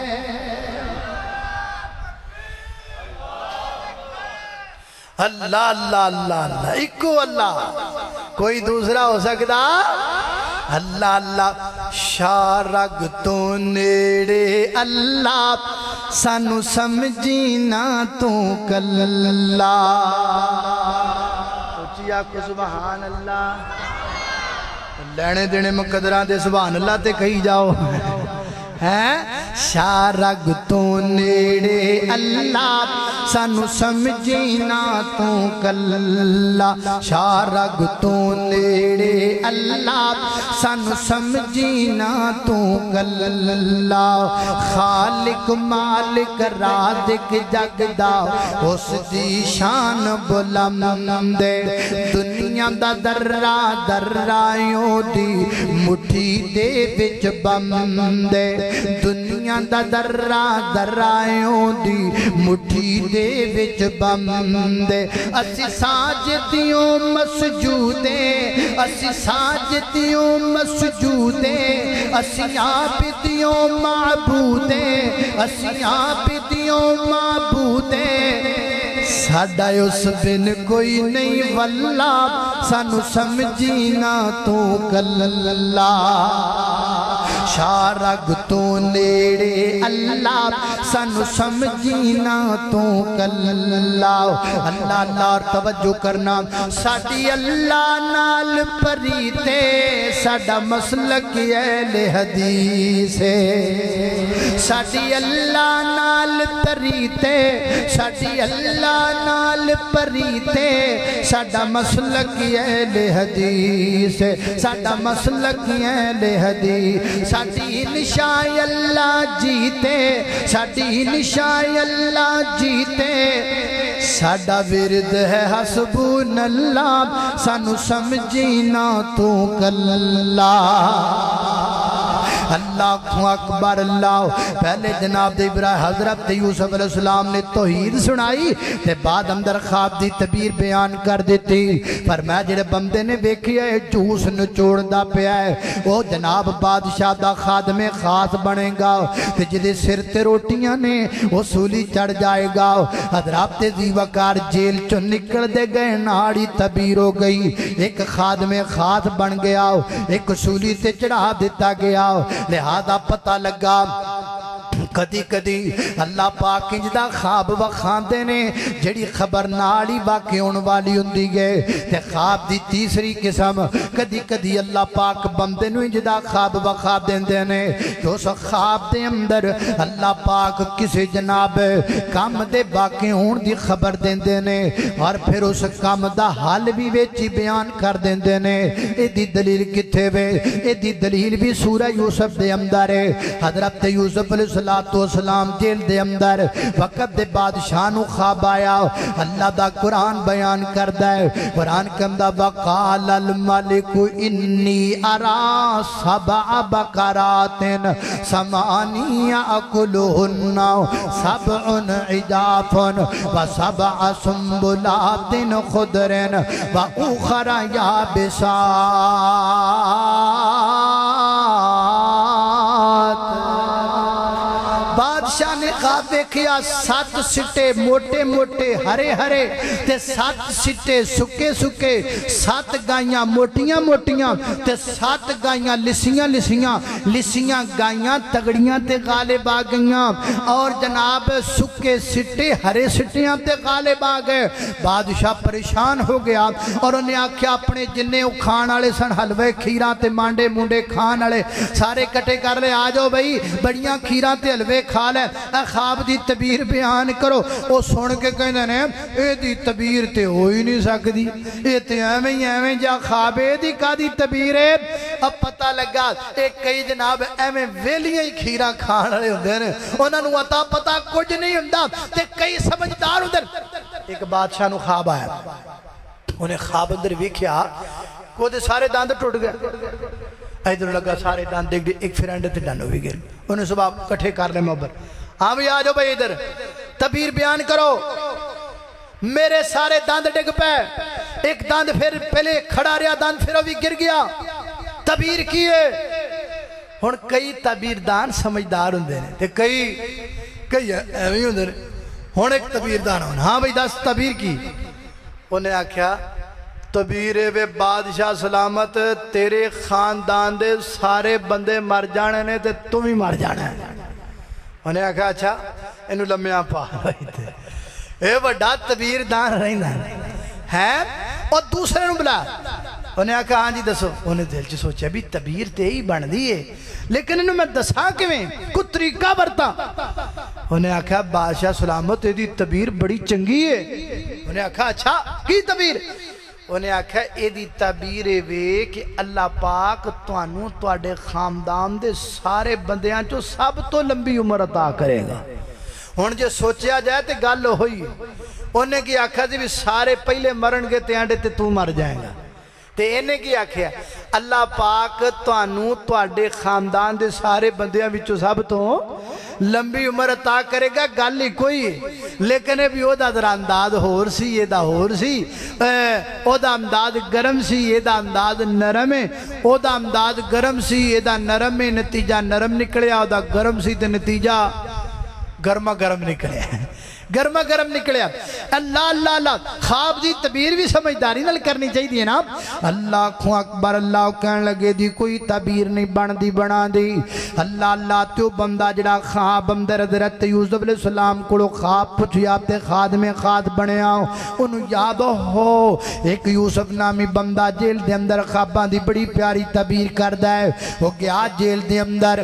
اللہ اللہ اللہ اللہ ایکو اللہ کوئی دوسرا ہو سکتا اللہ اللہ شارگ تو نیڑے اللہ سانو سمجھینا تو کللہ سوچیا کو سبحان اللہ لینے دینے مقدران دے سبحان اللہ تے کہی جاؤ شارگ تو نیڑے اللہ سانو سمجھینا تو کللہ شارگ تو نیڑے اللہ سانو سمجھینا تو کللہ خالق مالک رازق جگدا اس دی شان بلندے دنیا دا درہ درائیوں دی مٹھی دے وچ بمدے دنیا دا درہ درائیوں دی مٹھی دے وچ بمدے اسی ساجدیوں مسجودے اسی ساجدیوں مسجودے اسی عابدیوں معبودے اسی عابدیوں معبودے ساڑھا اس بن کوئی نہیں واللہ سانو سمجھینا تو کللہ شارگ تو نیڑے اللہ سانو سمجھینا تو کللہ اللہ اللہ اور توجہ کرنا ساڑھی اللہ نال پریتے ساڑھا مسلک اہل حدیث ہے ساڑھی اللہ نال پریتے ساڑھی اللہ نال پریتے ساڑھا مسلک اہل حدیث ہے ساڑھا مسلک اہل حدیث ساڑھی نشائی اللہ جیتے ساڑھی نشائی اللہ جیتے ساڑھا ورد ہے حسبون اللہ سانو سمجھینا تو کللہ اللہ کو اکبر اللہ پہلے جناب دے ابراہیم حضرت یوسف علیہ السلام نے توحید سنائی تے بعد اندر خواب دی تعبیر بیان کر دیتی فرمایا جڑے بندے نے دیکھیا ہے جوس نچوڑ دا پیا ہے وہ جناب بادشاہ دا خادم خاص بنے گا تے جدے سر تے روٹیاں نے وہ سولی چڑھ جائے گا حضرات زیوکار جیل چو نکل دے گئے ناڑی تعبیر ہو گئی ایک خادم خاص بن گیا ایک سولی تے چڑھا دیتا گیا لہذا پتہ لگا کدی کدی اللہ پاک انجدہ خواب وکھاندے نے جڑی خبر نالی باقی ہون والی ہوندی گئے تے خواب دی تیسری قسم کدی کدی اللہ پاک بندے نو انجدہ خواب وکھا دیندے نے تو اس خواب دے اندر اللہ پاک کسی جناب کام دے باقی ہون دی خبر دیندے نے اور پھر اس کام دا حال بھی ویچی بیان کر دیندے نے اے دی دلیل کتھے وے اے دی دلیل بھی سورہ یوسف دے اندر ہے حضرت یوسف علیہ السلام جیل دے اندر وقت دے بادشاہ نو خواب آیا اللہ دا قرآن بیان کردہ ہے قرآن کندہ وقال الملک انی ارا سبع بقرات سمانی اکلہن سبع عجاف و سبع سنبلات خضر و اخر یابسات بادشاہ نے خواب دیکھیا سات سٹے موٹے موٹے ہرے ہرے تے سات سٹے سکے سکے سات گائیاں موٹیاں موٹیاں تے سات گائیاں لسیاں لسیاں لسیاں گائیاں تگڑیاں تے غالب آگئیاں اور جناب سکے سٹے ہرے سٹیاں تے غالب آگئے بادشاہ پریشان ہو گیا اور انہیں آکھیا اپنے جنہیں کھان آلے سن حلوے کھیران تے مانڈے مونڈے کھان آلے سارے کٹے کر لے آجو بھئی بڑیاں کھیران تے حلوے کھا لے اے خواب دی تبیر بیان کرو وہ سن کے کہنے نے اے دی تبیر تے ہوئی نہیں سکتی اے تے ایویں ایویں جا خواب اے دی کا دی تبیر ہے اب پتہ لگا ایک کئی جناب ایویں ویلیاں ہی کھیران کھان آلے ہوندے نے انہاں نو عطا پتہ کچھ نہیں ہوندا تے کئی سمجھدار ہوندے ایک بادشاہ نو خواب آیا انہیں خواب اندر ویکھیا کو دے سارے داند ٹوٹ گئے ادھر لگا سارے داند دیکھ دی ایک فرینڈ تے ڈانو بھی گئے انہیں صبح کٹھے کر لے محبر ہاں بھی آجو بھئی ادھر تبیر بیان کرو میرے سارے داند ڈگ پہ ایک داند پھر پہلے کھڑا رہا داند پھر ابھی گر گیا تبیر کیے ہن کئی تبیر دان سمجھدار ہوندے نے تے کئی کئی ایویں ہوندے نے ہن ایک تبیر دان ہون ہاں بھئی دس تبیر کی انہیں آکھیا تبیر وے بادشاہ سلامت تیرے خاندان دے سارے بندے مر جانے نے تے تم ہی مر جانے ہیں انہیں آکھا اچھا انہوں لمحیاں پا رہی تھے اے وڈا تبیر دان رہی نا ہے اور دوسرے نو بلا انہیں آکھا ہاں جی دسو انہیں دل چی سوچے بھی تبیر تے ہی بن دیئے لیکن انہوں میں دسا کیویں کو طریقہ برتا انہیں آکھا بادشاہ سلامت دی تبیر بڑی چنگی ہے انہیں آکھا اچھا کی تبیر انہیں آکھا اے دی تبیر وے کہ اللہ پاک توانوں توڑے خاندان دے سارے بندیاں جو سب تو لمبی عمر عطا کرے گا ہن جو سوچیا جائے تے گل ہوئی انہیں کی آکھا جی بھی سارے پہلے مرن گے تے آنڈے تے تو مر جائیں گا تے انہیں کی آکھا اللہ پاک توانوں توڑے خاندان دے سارے بندیاں وچوں سب تو لمبی عمر عطا کرے گا گل ہی کوئی لیکن بھی او دا در انداز ہور سی یہ دا ہور سی او دا انداز گرم سی یہ دا انداز نرم ہے او دا انداز گرم سی یہ دا نرم ہے نتیجہ نرم نکلیا او دا گرم سی تے نتیجہ گرما گرم نکلیا گرما گرم نکلیا اللہ اللہ اللہ خواب دی تبیر بھی سمجھداری نل کرنی چاہی دی نا اللہ کھو اکبر اللہ کہنے لگے دی کوئی تبیر نہیں بن دی بنا دی اللہ اللہ تو بندہ جڑا خواب اندر حضرت یوسف علیہ السلام کو خواب پوچھی آپ تے خادم خاد بنے آؤ انہوں یاد ہو ایک یوسف نامی بندہ جیل دے اندر خواباں دی بڑی پیاری تبیر کردہ ہے وہ گیا جیل دے اندر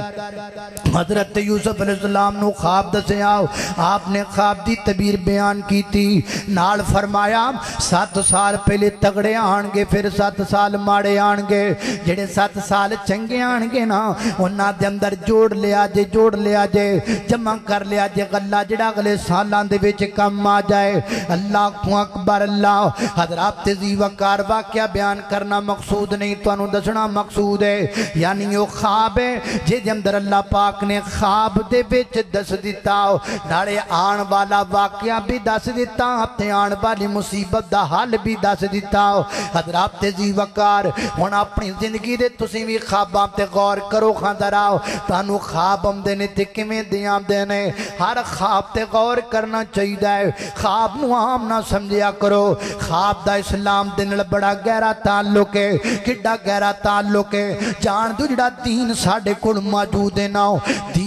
حضرت یوسف علیہ السلام نو خواب دسے آؤ آپ نے خواب دی تبیر بیان کی تھی نال فرمایا سات سال پہلے تگڑے آنگے پھر سات سال ماڑے آنگے جڑے سات سال چنگے آنگے نا انہاں دے اندر جوڑ لیا جے جوڑ لیا جے جمع کر لیا جے غلہ جڑا اگلے سالان دے وچ کم آ جائے اللہ کو اکبر اللہ حضرات تیزی وقار واقعہ بیان کرنا مقصود نہیں تو انہوں دسنا مقصود ہے یعنی یہ خواب ہے جے دے اندر اللہ پاک نے خواب دے وچ دس دیتا ہو ناڑے آن والا واقعہ بھی دس دیتا اپنے آن والی مصیبت دا حال بھی دس دیتا ہو حضرات تیزی وقار ہون اپنی زندگی دے تسی بھی خواب آپ تے غور کرو خاندر آؤ تانو خواب ہم دینے تکے میں دیاں دینے ہر خواب تے غور کرنا چاہی دائے خواب نو عام نہ سمجھیا کرو خواب دا اسلام دن بڑا گہرا تعلق ہے کڈا گہرا تعلق ہے جان دو جڑا دین ساڑے کل موجود ہے ناؤ دین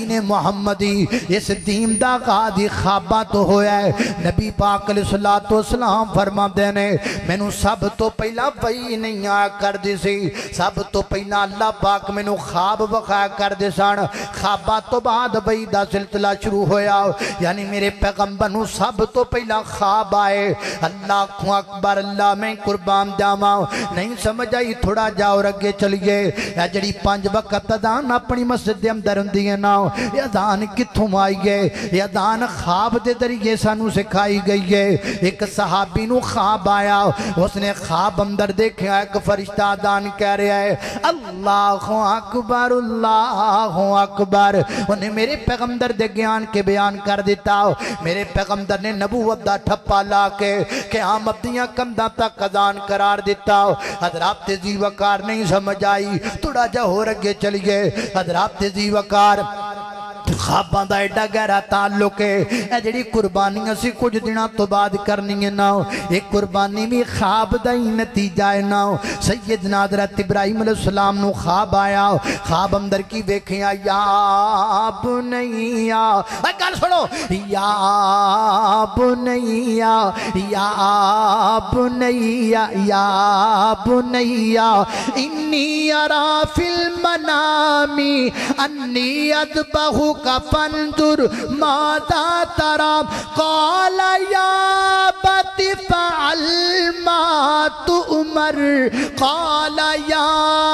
دین محمدی اس دین دا غادی خوابہ تو ہویا ہے نبی پاک علیہ السلام فرما دینے میں نو سب تو پہلا وحی نہیں آیا کر دی سی سب تو پہلا اللہ پاک میں نو خواب بخایا کر دی سان خوابہ تو بعد وحی دا سلسلہ شروع ہویا یعنی میرے پیغمبر نو سب تو پہلا خواب آئے اللہ کو اکبر اللہ میں قربان جاما نہیں سمجھ آئی تھوڑا جاؤ رگے چلیے یا جڑی پانچ وقت ادان اپنی مسجد دے اندر ہندی ہے نا یہ ادان کتھوں آئیے یہ ادان خواب دے ذریعے سانو سکھائی گئی ہے ایک صحابی نو خواب آیا اس نے خواب اندر دیکھا ایک فرشتہ ادان کہہ رہا ہے اللہ اکبر اللہ اکبر انہیں میرے پیغمبر دے گیان کے بیان کر دیتا میرے پیغمبر نے نبوت دا ٹھپا لا کے قیامت دیاں کمدہ تک ادان قرار دیتا حضرات تیزی وقار نہیں سمجھ آئی تھوڑا جا ہو رگے چلیے حضرات تیزی وقار خواباں دا ایڈا گہرا تعلق ہے اے جڑی قربانی اسی کچھ دنوں تو بعد کرنی ہے نا ایک قربانی بھی خواب دا ہی نتیجہ ہے نا سیدنا حضرت ابراہیم علیہ السلام نو خواب آیا خواب اندر کی دیکھیں یا بنیا اے گل سنو یا بنیا یا بنیا یا بنیا انی ارا فی المنامی انی ادبہو کا فانظر ماذا ترى قال يا بت فعل ما تؤمر قال يا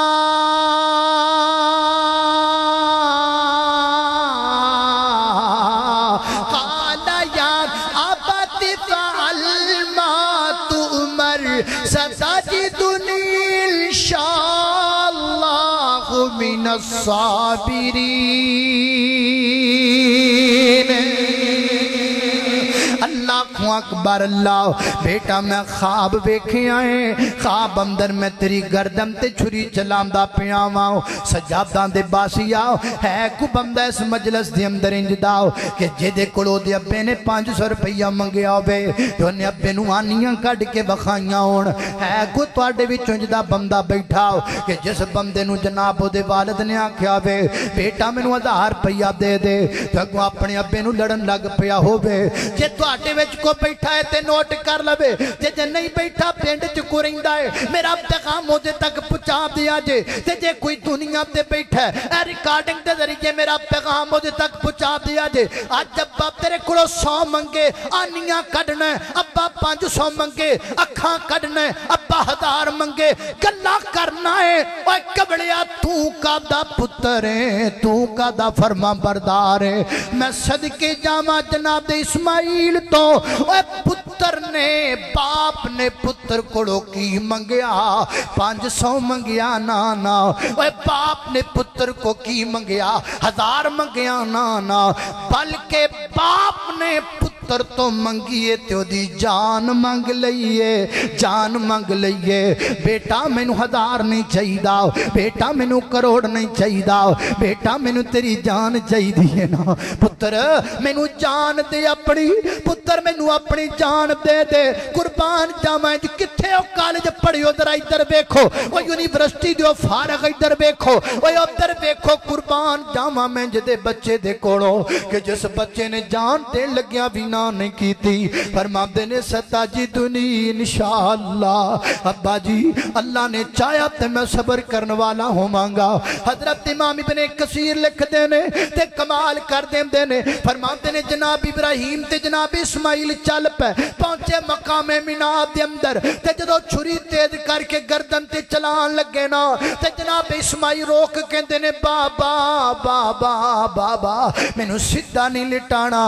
قال يا أبت فعل ما تؤمر ستجدني إن شاء الله من الصابرين اللہ کو اکبر اللہ بیٹا میں خواب بیکھے آئے خواب اندر میں تیری گردم تے چھری چلام دا پیام آؤ سجادان دے باسی آؤ ہے کو بندہ اس مجلس دے اندر انج داؤ کہ جے دے کلو دے ابے نے پانچ سو روپیہ منگے آؤ بے جو نے ابے نو آنیاں کڑ کے بخائیاں ہون ہے کو توڑے بھی چونج دا بندہ بیٹھاؤ کہ جس بندے نو جناب دے والد نے آکھیا بے بیٹا میں نو ہزار روپیہ دے دے تو اگو اپنے ابے نو لڑن لگ پیا ہو بے جے توڑے وچ کو بیٹھا ہے تے نوٹ کر لبے جے جے نہیں بیٹھا پینڈ چکو رہندہ ہے میرا پیغام مجھے تک پچھا دیا جے تے جے کوئی دنیا تے بیٹھا ہے اے ریکارڈنگ تے ذریعے میرا پیغام مجھے تک پچھا دیا جے آج جب باپ تیرے کلو سو منگے آنیاں کڑنا ہے ابا پانچ سو منگے اکھاں کڑنا ہے ابا ہزار منگے گلہ کرنا ہے اوہ کبڑیا تو کا دا پتر ہے تو کا دا فرما بردار ہے میں صدقے جامع جناب اسماعیل تو اوہ پتر نے باپ نے پتر کڑو کی منگیا پانچ سو منگیا نانا اوہ باپ نے پتر کو کی منگیا ہزار منگیا نانا بلکہ باپ نے پتر تو منگیے تو دی جان منگ لئیے جان منگ لئیے بیٹا میں نو ہزار نہیں چاہی داؤ بیٹا میں نو کروڑ نہیں چاہی داؤ بیٹا میں نو تیری جان چاہی دیئے نا پتر میں نو جان دے اپنی پتر میں نو اپنی جان دے دے قربان جامعیں جو کتھے ہو کالج پڑھی ہو در ادھر بیکھو وہ یونیورسٹی دیو فارغ ادھر بیکھو وہ ادھر بیکھو قربان جامع میں جدے بچے دے کوڑو کہ جس بچے نے جان دے لگیا بھی نہ نہیں کی تھی فرمام دینے ستا جی دنی انشاءاللہ ابا جی اللہ نے چاہیا تے میں صبر کرنے والا ہوں مانگا حضرت امام ابن کثیر لکھ دینے تے کمال کر دیں دینے فرمام دینے جناب ابراہیم تے جناب اسماعیل چل پہ پہنچے مقام مناب دے اندر تے جدو چھری تیز کر کے گردن تے چلان لگے نا تے جناب اسماعیل روک کے دینے بابا بابا بابا میں نو سدھا نہیں لٹانا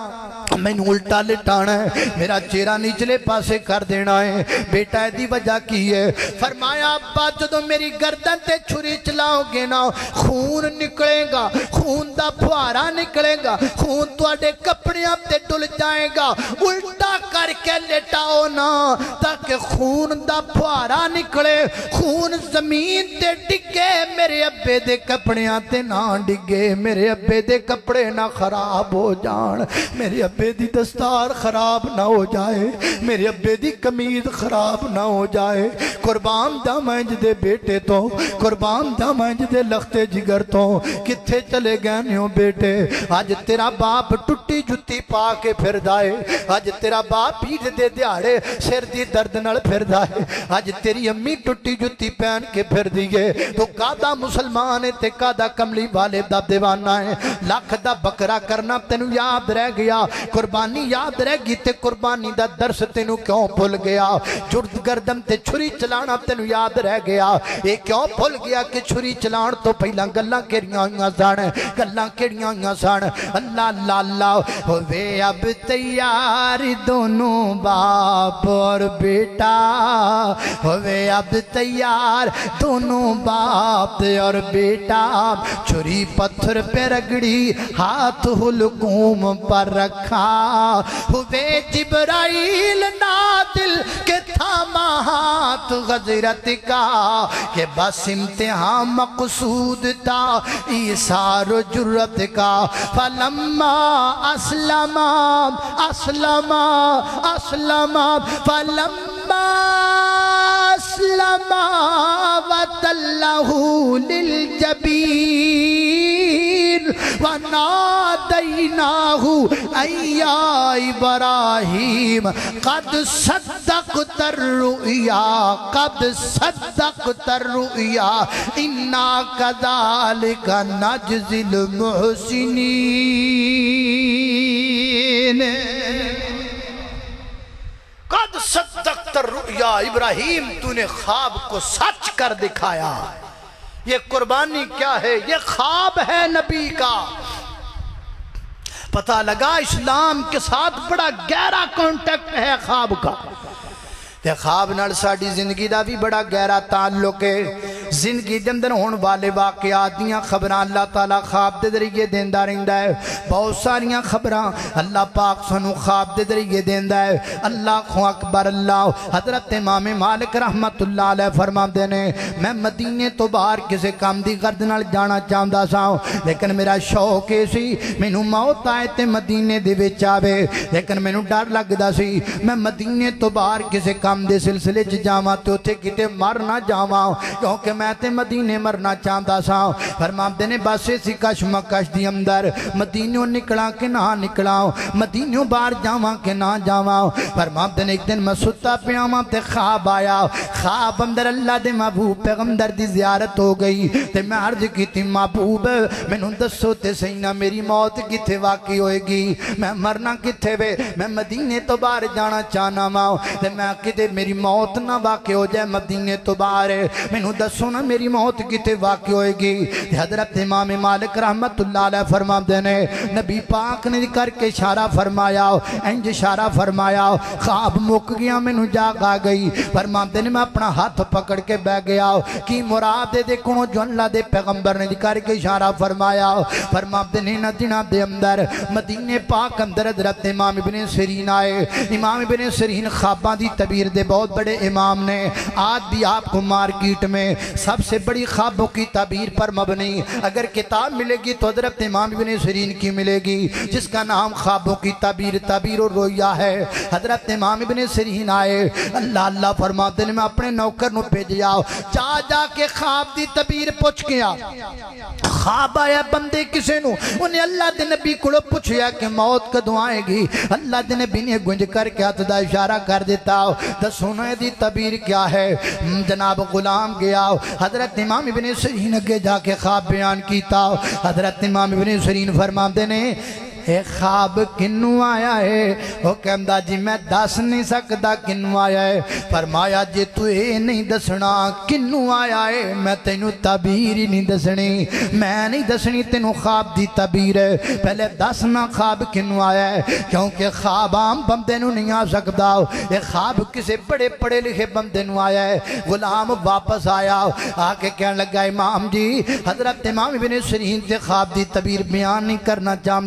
میں نو الٹا لٹانا ہے میرا چہرہ نیچلے پاسے کر دینا ہے بیٹا دی وجہ کی ہے فرمایا ابا جدو میری گردن تے چھری چلاؤ گے نا خون نکلے گا خون دا پھوارا نکلے گا خون تو اڈے کپڑیاں تے ڈل جائے گا الٹا کر کے لٹاؤ نا تا کہ خون دا پھوارا نکلے، خون زمین تے ڈگے، میرے ابے دے کپڑیاں تے نہ ڈگے، میرے ابے دے کپڑے نہ خراب ہو جان، میرے ابے دی دستار خراب نہ ہو جائے، میرے ابے دی قمیض خراب نہ ہو جائے۔ قربان دا منج دے بیٹے تو، قربان دا منج دے لختے جگر تو، کتھے چلے گئے نیوں بیٹے؟ آج تیرا باپ ٹٹی جتی پا کے پھر دائے، آج تیرا باپ پیٹ دے دیاڑے سر دی درد نل پھر دائے، آج تیری امی ٹٹی جتی پہن کے پھر دیئے، تو کادا مسلمان تے کادا کملی والے دا دیوانہ ہے۔ لاکھ دا بکرا کرنا تینو یاد رہ گیا، قربانی یاد رہ گی تے قربانی دا درس تینو کیوں بھول گیا؟ جرد گردم تے چھری چلانا تینو یاد رہ گیا، اے کیوں بھول گیا کہ چھری چلان تو پہلا گلہ کیڑیاں ہوئیاں سان، گلہ کیڑیاں ہوئیاں سان؟ اللہ اللہ اللہ ہوئے اب تیار دونوں باپ اور بیٹا، ہوئے اب تیار دونوں باپ اور بیٹا، چھری پتھر پہ رگڑی ہاتھ حلقوم پر رکھا، ہوئے جبرائیل نادل کے تھاما ہاتھ غزرت کا، کہ بس امتحان مقصود تھا ایثار و جرت کا، فلما اسلم اسلم اسلم فلما اسلم وتلہ للجبین ونادیناہ ایا ابراہیم قد صدقت الرؤیا قد صدقت الرؤیا انا کذالک نجزی المحسنین۔ قد صدقت الرؤیا، ابراہیم تو نے خواب کو سچ کر دکھایا۔ یہ قربانی کیا ہے؟ یہ خواب ہے نبی کا۔ پتہ لگا اسلام کے ساتھ بڑا گہرا کانٹیکٹ ہے خواب کا، تے خواب نال ساڑی زندگی دا بھی بڑا گہرا تعلق ہے۔ زندگی دے اندر ہون والے واقعات دیاں خبراں اللہ تعالیٰ خواب دے ذریعے دیندا رہندا ہے، بہت ساریاں خبراں اللہ پاک سانو خواب دے ذریعے دیندا ہے۔ اللہ اکبر اللہ۔ حضرت امام مالک رحمت اللہ علیہ فرماندے نے میں مدینے تو باہر کسے کام دی غرض نال جانا چاہندا سا، لیکن میرا شوق اے سی مینوں موت آئے تے مدینے دے وچ آوے، لیکن مینوں ڈر لگدا سی میں مدینے تو باہر کسے کام دے سلسلے چ جاواں تے اوتھے کتے مر نہ جاواں، کیونکہ میں تے مدینے مرنا چاہندا سا۔ فرماندے نے بس اسی کشمکش دی اندر مدینوں نکلاں کہ نہ نکلاں، مدینوں باہر جاواں کہ نہ جاواں۔ فرماندے نے ایک دن میں ستا پیاواں تے خواب آیا، خواب اندر اللہ دے محبوب پیغمبر دی زیارت ہو گئی، تے میں عرض کیتی محبوب مینوں دسو تے صحیح نہ میری موت کتے واقع ہوئے گی، میں مرنا کتے وے؟ میں مدینے تو باہر جانا چاہنا ماں، تے میں کتے میری موت نہ واقع ہو جائے مدینے تو باہر، مینوں دسو نا میری موت کتے واقع ہوئے گی؟ حضرت امام مالک رحمت اللہ علیہ فرماندے نے نبی پاک نے کر کے اشارہ فرمایا، انج اشارہ فرمایا، خواب مک گیا مینوں جاگ آ گئی۔ فرماندے نے میں اپنا ہاتھ پکڑ کے بہ گیا، کی مراد دے کنو جو اللہ دے پیغمبر نے کر کے اشارہ فرمایا۔ فرماندے نے نہ دنہ دے اندر مدینے پاک اندر حضرت امام ابن سیرین آئے۔ امام ابن سیرین خواباں دی تعبیر دے بہت بڑے امام نے، آج بھی آپ کو مارکیٹ میں سب سے بڑی خوابوں کی تعبیر پر مبنی اگر کتاب ملے گی تو حضرت امام ابن سیرین کی ملے گی، جس کا نام خوابوں کی تعبیر تعبیر و رویا ہے۔ حضرت امام ابن سیرین آئے، اللہ اللہ فرماتے ہیں میں اپنے نوکر نو بھیجیا، جا جا کے خواب دی تعبیر پوچھ گیا۔ خواب آیا بندے کسے نو، انہیں اللہ دے نبی کو پوچھیا کہ موت کدوں آئے گی؟ اللہ دے نبی نے گنج کر کے ہاتھ دا اشارہ کر دیتا، دسونا دی تعبیر کیا ہے؟ جناب غلام گیا، حضرت امام ابن سیرین کے جا کے خواب بیان کیتا۔ حضرت امام ابن سیرین فرماتے نے اے خواب کنو آیا ہے؟ وہ کہندہ جی میں دس نہیں سکتا کنو آیا ہے۔ فرمایا جی تو اے نہیں دسنا کنو آیا ہے، میں تینو تعبیر ہی نہیں دسنی، میں نہیں دسنی تینو خواب دی تعبیر ہے، پہلے دسنا خواب کنو آیا ہے، کیونکہ خواب عام بندے نو نہیں آ سکتا، اے خواب کسے بڑے پڑے لکھے بندے نو آیا ہے۔ غلام واپس آیا، آکے کہنے لگا امام جی حضرت امام ابن سیرین سے خواب دی تعبیر بیان نہیں کرنا چاہم دے۔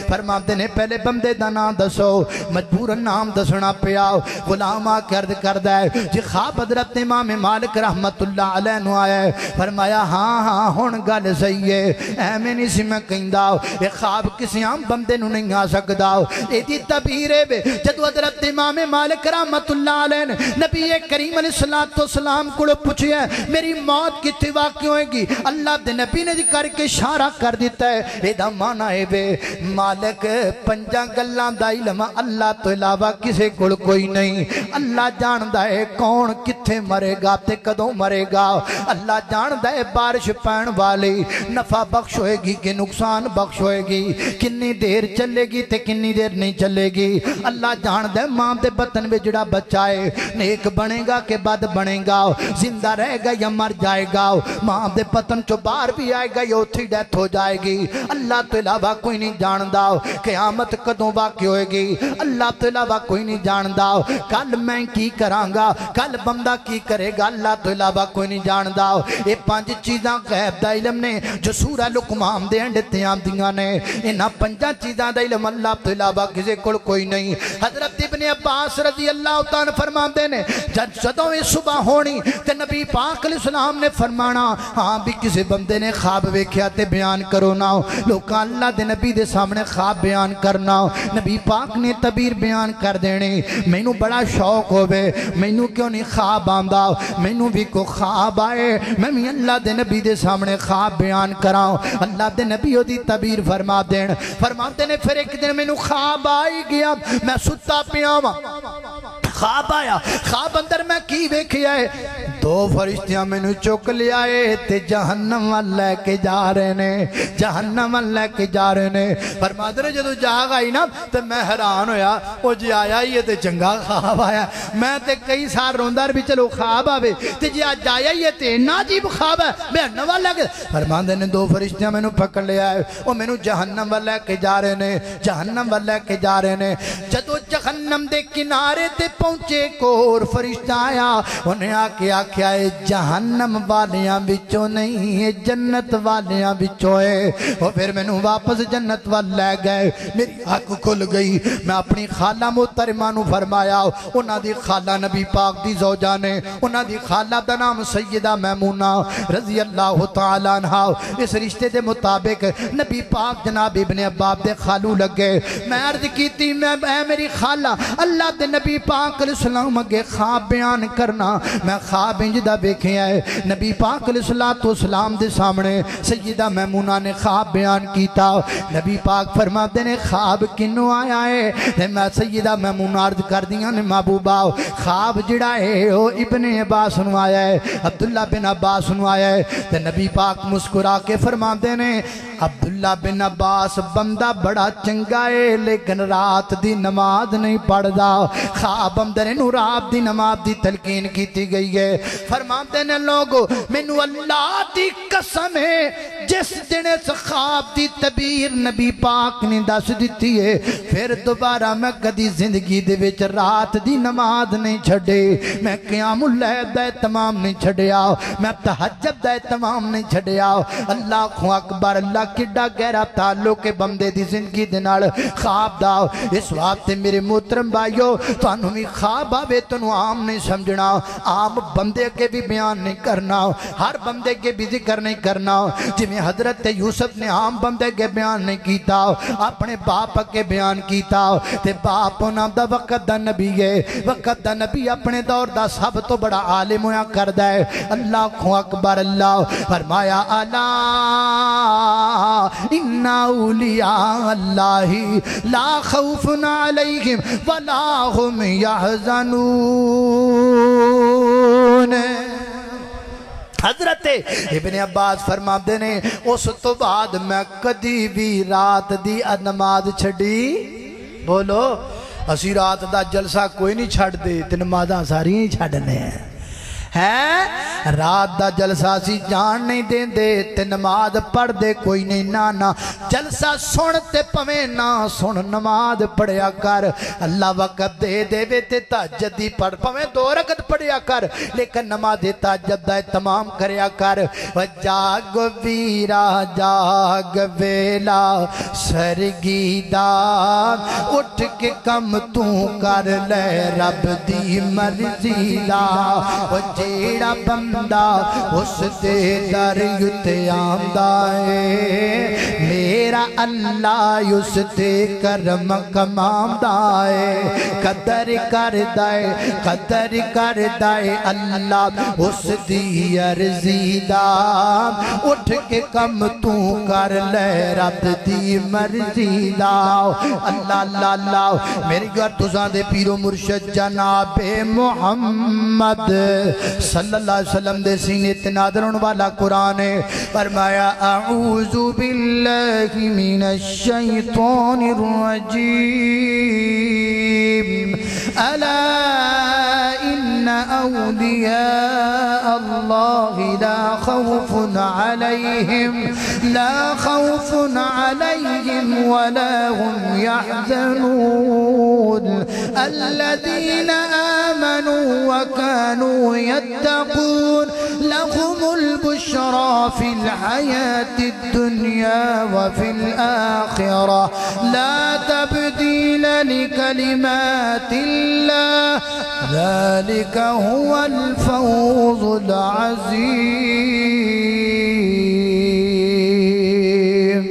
فرماتے نے پہلے بندے دا نام دسو مجبورن نام دسنا پیا غلام آ کے عرض کردہ ہے جی خواب حضرت امام مالک رحمت اللہ علیہ نو آیا ہے فرمایا ہاں ہاں ہون گل صحیح ہے اے میں نہیں سی میں کہندہ یہ خواب کسی عام بندے نو نہیں آ سکتا یہ دی تعبیر ہے جدو حضرت امام مالک رحمت اللہ علیہ نبی کریم علیہ السلام کو پوچھے میری موت کتنی واقع ہوئے گی اللہ دے نبی نے کر کے اشارہ کر دیتا ہے یہ دا مانا ہے بے مالک پنجا گلان دا علم اللہ تو علاوہ کسے کل کوئی نہیں اللہ جاندہ ہے کون کتھے مرے گا تے کدوں مرے گا اللہ جاندہ ہے بارش پین والی نفع بخش ہوئے گی کہ نقصان بخش ہوئے گی کنی دیر چلے گی تے کنی دیر نہیں چلے گی اللہ جاندہ ہے ماں دے بطن میں جڑا بچائے نیک بنے گا کہ بد بنے گا زندہ رہے گا یا مر جائے گا ماں دے بطن چو باہر بھی آئے گا یا اتھی ڈیتھ ہو جائے گی اللہ تو علاوہ کوئی نہیں جاندہ قیامت کدوں واقع ہوئے گی اللہ تو علاوہ کوئی نہیں جاندہ کل میں کی کرانگا کل بندہ کی کرے گا اللہ تو علاوہ کوئی نہیں جاندہ یہ پانچ چیزاں غیب دا علم نے جو سورہ لقمان دے انڈتے آمدیاں نے انہا پنجا چیزاں دا علم اللہ تو علاوہ کسی کل کوئی نہیں حضرت ابن عباس رضی اللہ تعالیٰ فرمان دے نے جب جدوں صبح ہونی تے نبی پاک علیہ السلام نے فرمانا ہاں بھی کسی بندے نے خواب ویکھیا تے بیان کرو نا لوکاں اللہ دے نبی دے سامنے خواب بیان کرنا نبی پاک نے تعبیر بیان کر دینے مینوں بڑا شوق ہوئے مینوں کیوں نہیں خواب آندہ مینوں بھی کو خواب آئے میں بھی اللہ دے نبی دے سامنے خواب بیان کراؤں اللہ دے نبی ہو دی تعبیر فرما دین فرماتے نے پھر ایک دن مینوں خواب آئی گیا میں ستا پیاما خواب آیا خواب اندر میں کی ویکھیا ہے دو فرشتیاں میں نے چک لیا ہے تے جہنم والے کے جا رہے نے جہنم والے کے جا رہے نے فرماتے نے جدو جاگ آئی نا تو میں حیران ہویا وہ جی آیا ہی ہے تے چنگا خواب آیا میں تے کئی سال روندار بھی چلو خواب آوے تے جی آج آیا ہی ہے تے ناجیب خواب ہے میں نوال لگے فرماتے نے دو فرشتیاں میں نے پکڑ لیا ہے وہ میں نے جہنم والے کے جا رہے نے جہنم والے کے جا رہے نے جدو جہنم دے کنارے تے پہنچے کو اور فرشتہ آیا انہیں آکے آکے آئے جہنم والیاں بچوں نہیں ہے جنت والیاں بچوں ہے اور پھر میں نے واپس جنت وال لے گئے میری آنکھ کھل گئی میں اپنی خالہ محترمہ نو فرمایا انہاں دی خالہ نبی پاک دی زوجہ نے انہاں دی خالہ دا نام سیدہ میمونہ رضی اللہ تعالیٰ عنہ اس رشتے دے مطابق نبی پاک جناب ابن عباس دے خالو لگے میں عرض کی تھی میں اے میری خالہ اللہ دے نبی پاک علیہ السلام اگے خواب بیان کرنا میں خواب انجدہ بیکھے آئے نبی پاک علیہ السلام دے سامنے سیدہ میمونہ نے خواب بیان کیتا نبی پاک فرماتے نے خواب کنو آیا ہے میں سیدہ میمونہ عرض کر دیا نے محبوبہ خواب جڑا ہے وہ ابن عباس نو آیا ہے عبداللہ بن عباس نو آیا ہے تے نبی پاک مسکرا کے فرماتے نے عبداللہ بن عباس بندہ بڑا چنگا ہے لیکن رات دی نماز نہیں پڑھ دا خواب اندر انہوں رات دی نماز دی تلقین کیتی گئی ہے فرماتے ہیں لوگو منو اللہ دی قسم ہے جس دن اس خواب دی تعبیر نبی پاک نے دس دیتی ہے پھر دوبارہ میں کدی زندگی دے وچ رات دی نماز نہیں چھڑے میں قیام اللیل دا تمام نہیں چھڑیا میں تہجد دا تمام نہیں چھڑیا اللہ کو اکبر اللہ کڈا گہرا تعلق بندے دی زندگی دے نال خواب دا اس واسطے میرے محترم بھائیو تانوں بھی خواب آوے تانوں عام نہیں سمجھنا عام بندے کے بھی بیان نہیں کرنا ہر بندے کے بھی ذکر نہیں کرنا جی میں حضرت یوسف نے عام بندے کے بیان نہیں کیتا اپنے باپ کے بیان کیتا تے باپ نام دا وقت دا نبی ہے وقت دا نبی اپنے دور دا سب تو بڑا عالم ہویا کردہ ہے اللہ کو اکبر اللہ فرمایا اللہ اِنَّا اولیاء اللہ لا خوف علیہم ولا ہم یحزنون حضرت ابن عباس فرماتے نے اس تو بعد میں کدی بھی رات دی نماز چھڑی بولو اسی رات دا جلسہ کوئی نہیں چھڑ دے تے نمازاں ساری ہی چھڑنے ہیں ہے رات دا جلسہ سی جان نہیں دیں دے تے نماز پڑھ دے کوئی نہیں نانا جلسہ سنتے پویں نہ سن نماز پڑھیا کر اللہ وقت دے دے وے تے تہجد دی پڑھ پویں دو رکعت پڑھیا کر لیکن نماز تہجد دا تمام کریا کر و جاگ ویرا جاگ ویلا سرگی دا اٹھ کے کم تو کر لے رب دی مرضی دا و جیڑا بندہ اس دے در یتے آمدہ ہے میرا اللہ اس دے کرم کمامدہ ہے قدر کر دائے قدر کر دائے اللہ اس دی عرضی دا اٹھ کے کم تو کر لے رب دی مرضی دا اللہ اللہ اللہ میری گھر تزاں دے پیرو مرشد جناب محمد صلی اللہ علیہ وسلم دے سینے تنادرن والا قرآن ہے فرمایا اعوذ باللہ من الشیطان الرجیم الا ان اولیاء اللہ لا خوف علیہم لا خوف علیہم ولا هم يحزنون الذين آمنوا وكانوا يتقون لهم البشرى في الحياة الدنيا وفي الآخرة لا تبديل لكلمات الله ذلك هو الفوز العظيم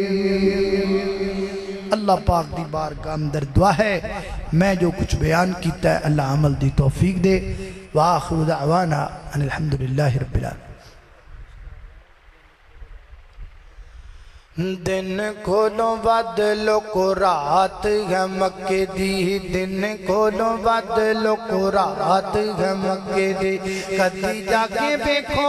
اللہ پاک دی بارگاہ اندر دعا ہے میں جو کچھ بیان کیتا ہے اللہ عمل دی توفیق دے وآخر دعوانا ان الحمدللہ رب العالمین دن کھولوں بدلو کو رات ہے مکے دی دن کھولوں بدلو کو رات ہے مکے دی کدی جا کے بیکھو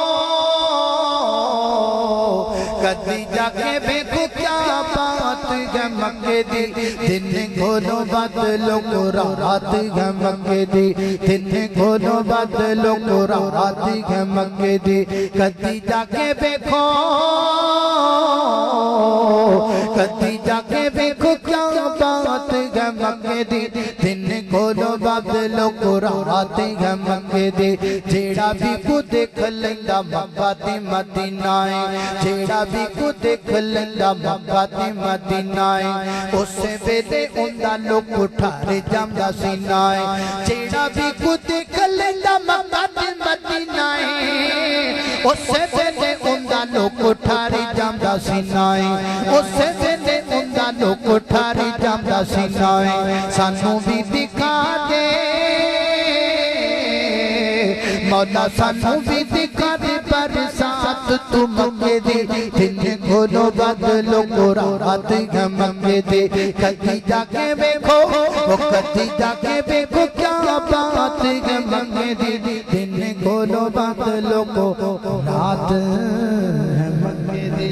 کدی جا کے بیکھو کیا بات ہے مکے دی دن کھولوں بدلو کو رات ہے مکے دی دن کھولوں بدلو کو رات ہے مکے دی کدی جا کے بیکھو کدی جا کے بیکھو کیا بات ہے مکے دی دن کھولو بدلو کو رات ہے مکے دی جیڑا بھی کو دیکھ لیندا مکہ دی مدینہ ہے جیڑا بھی کو دیکھ لیندا مکہ دی مدینہ ہے اسے ویلے اوندا لوک اٹھارے جامدا سینہ ہے جیڑا بھی کو دیکھ لیندا مکہ دی مدینہ ہے اسے ویلے اوندا لوک اٹھارے جامدا سینہ ہے اسے ویلے اوندا لوک اٹھارے جامدا سینہ ہے سانوں بھی دکھا دے مولا سانوں بھی دکھا دے برسات تو مکے دی دن کھولو بدلو کو رات ہے مکے دی کدی جا کے بیکھو وہ کدی جا کے بیکھو کیا بات ہے مکے دی دن کھولو بدلو کو رات ہے مکے دی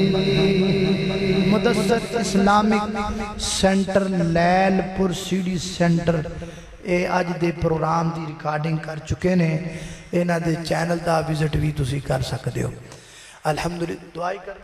مدثر اسلامک سینٹر لیل پور سی ڈی سینٹر اے آج دے پروگرام دی ریکارڈنگ کر چکے نے اینا دے چینل دا وزٹ بھی تسی کر سکتے ہو الحمدللہ دعائی کر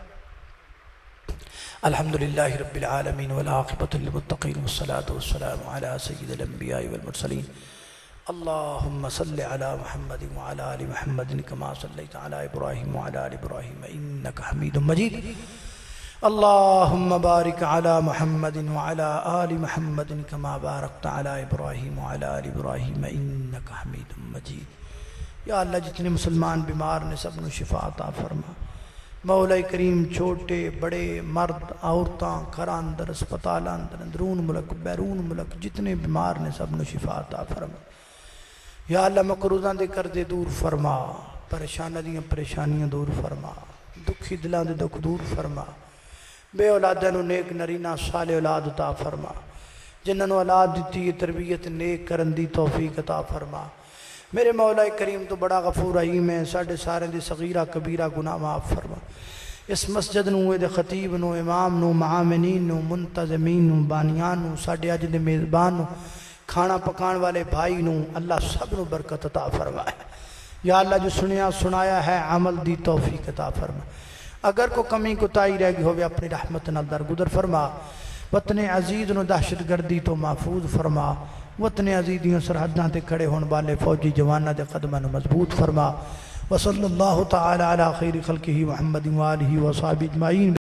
الحمدللہ رب العالمین والعاقبۃ للمتقین والصلاة والسلام علی سید الانبیاء والمرسلین اللہم صلی علی محمد وعلی آل محمد کما صلیت علی ابراہیم وعلی آل ابراہیم انکا حمید مجید اللہم بارک علی محمد وعلی آل محمد کما بارکت علی ابراہیم وعلی آل ابراہیم انکا حمید مجید یا اللہ جتنے مسلمان بیمار نے سب نے شفا عطا فرما مولا کریم چھوٹے بڑے مرد عورتاں گھراں اندر اسپتالاں اندر اندرون ملک بیرون ملک جتنے بیمار نے سب نے شفا عطا فرما یا اللہ مقروضاں دے قرضے دور فرما پریشانیاں دیاں پریشانیاں دور فرما دکھی دلاں دے دکھ دور فرما بے اولادہ نو نیک نرینہ صالح اولاد عطا فرما جنہاں نو اولاد دیتی ہے تربیت نیک کرن دی توفیق عطا فرما میرے مولا کریم تو بڑا غفور رحیم ہے ساڑھے سارے دے صغیرہ کبیرہ گناہ معاف فرما اس مسجد نو دے خطیب نو امام نو معامنین نو منتظمین نو بانیان نو ساڑھے اج دے میزبان نو کھانا پکان والے بھائی نو اللہ سب نو برکت عطا فرمائے یا اللہ جو سنیا سنایا ہے عمل دی توفیق عطا فرما، اگر کو کمی کوتاہی رہ گئی ہوئے اپنی رحمت نال درگزر فرما، وطن عزیز نو دہشت گردی تو محفوظ فرما، وطن عزیز دیوں سرحداں تے کھڑے ہون والے فوجی جواناں دے قدماں نو مضبوط فرما، وصلی اللہ تعالی علی خیر خلقہ محمد و آلہ و صحبہ اجمعین۔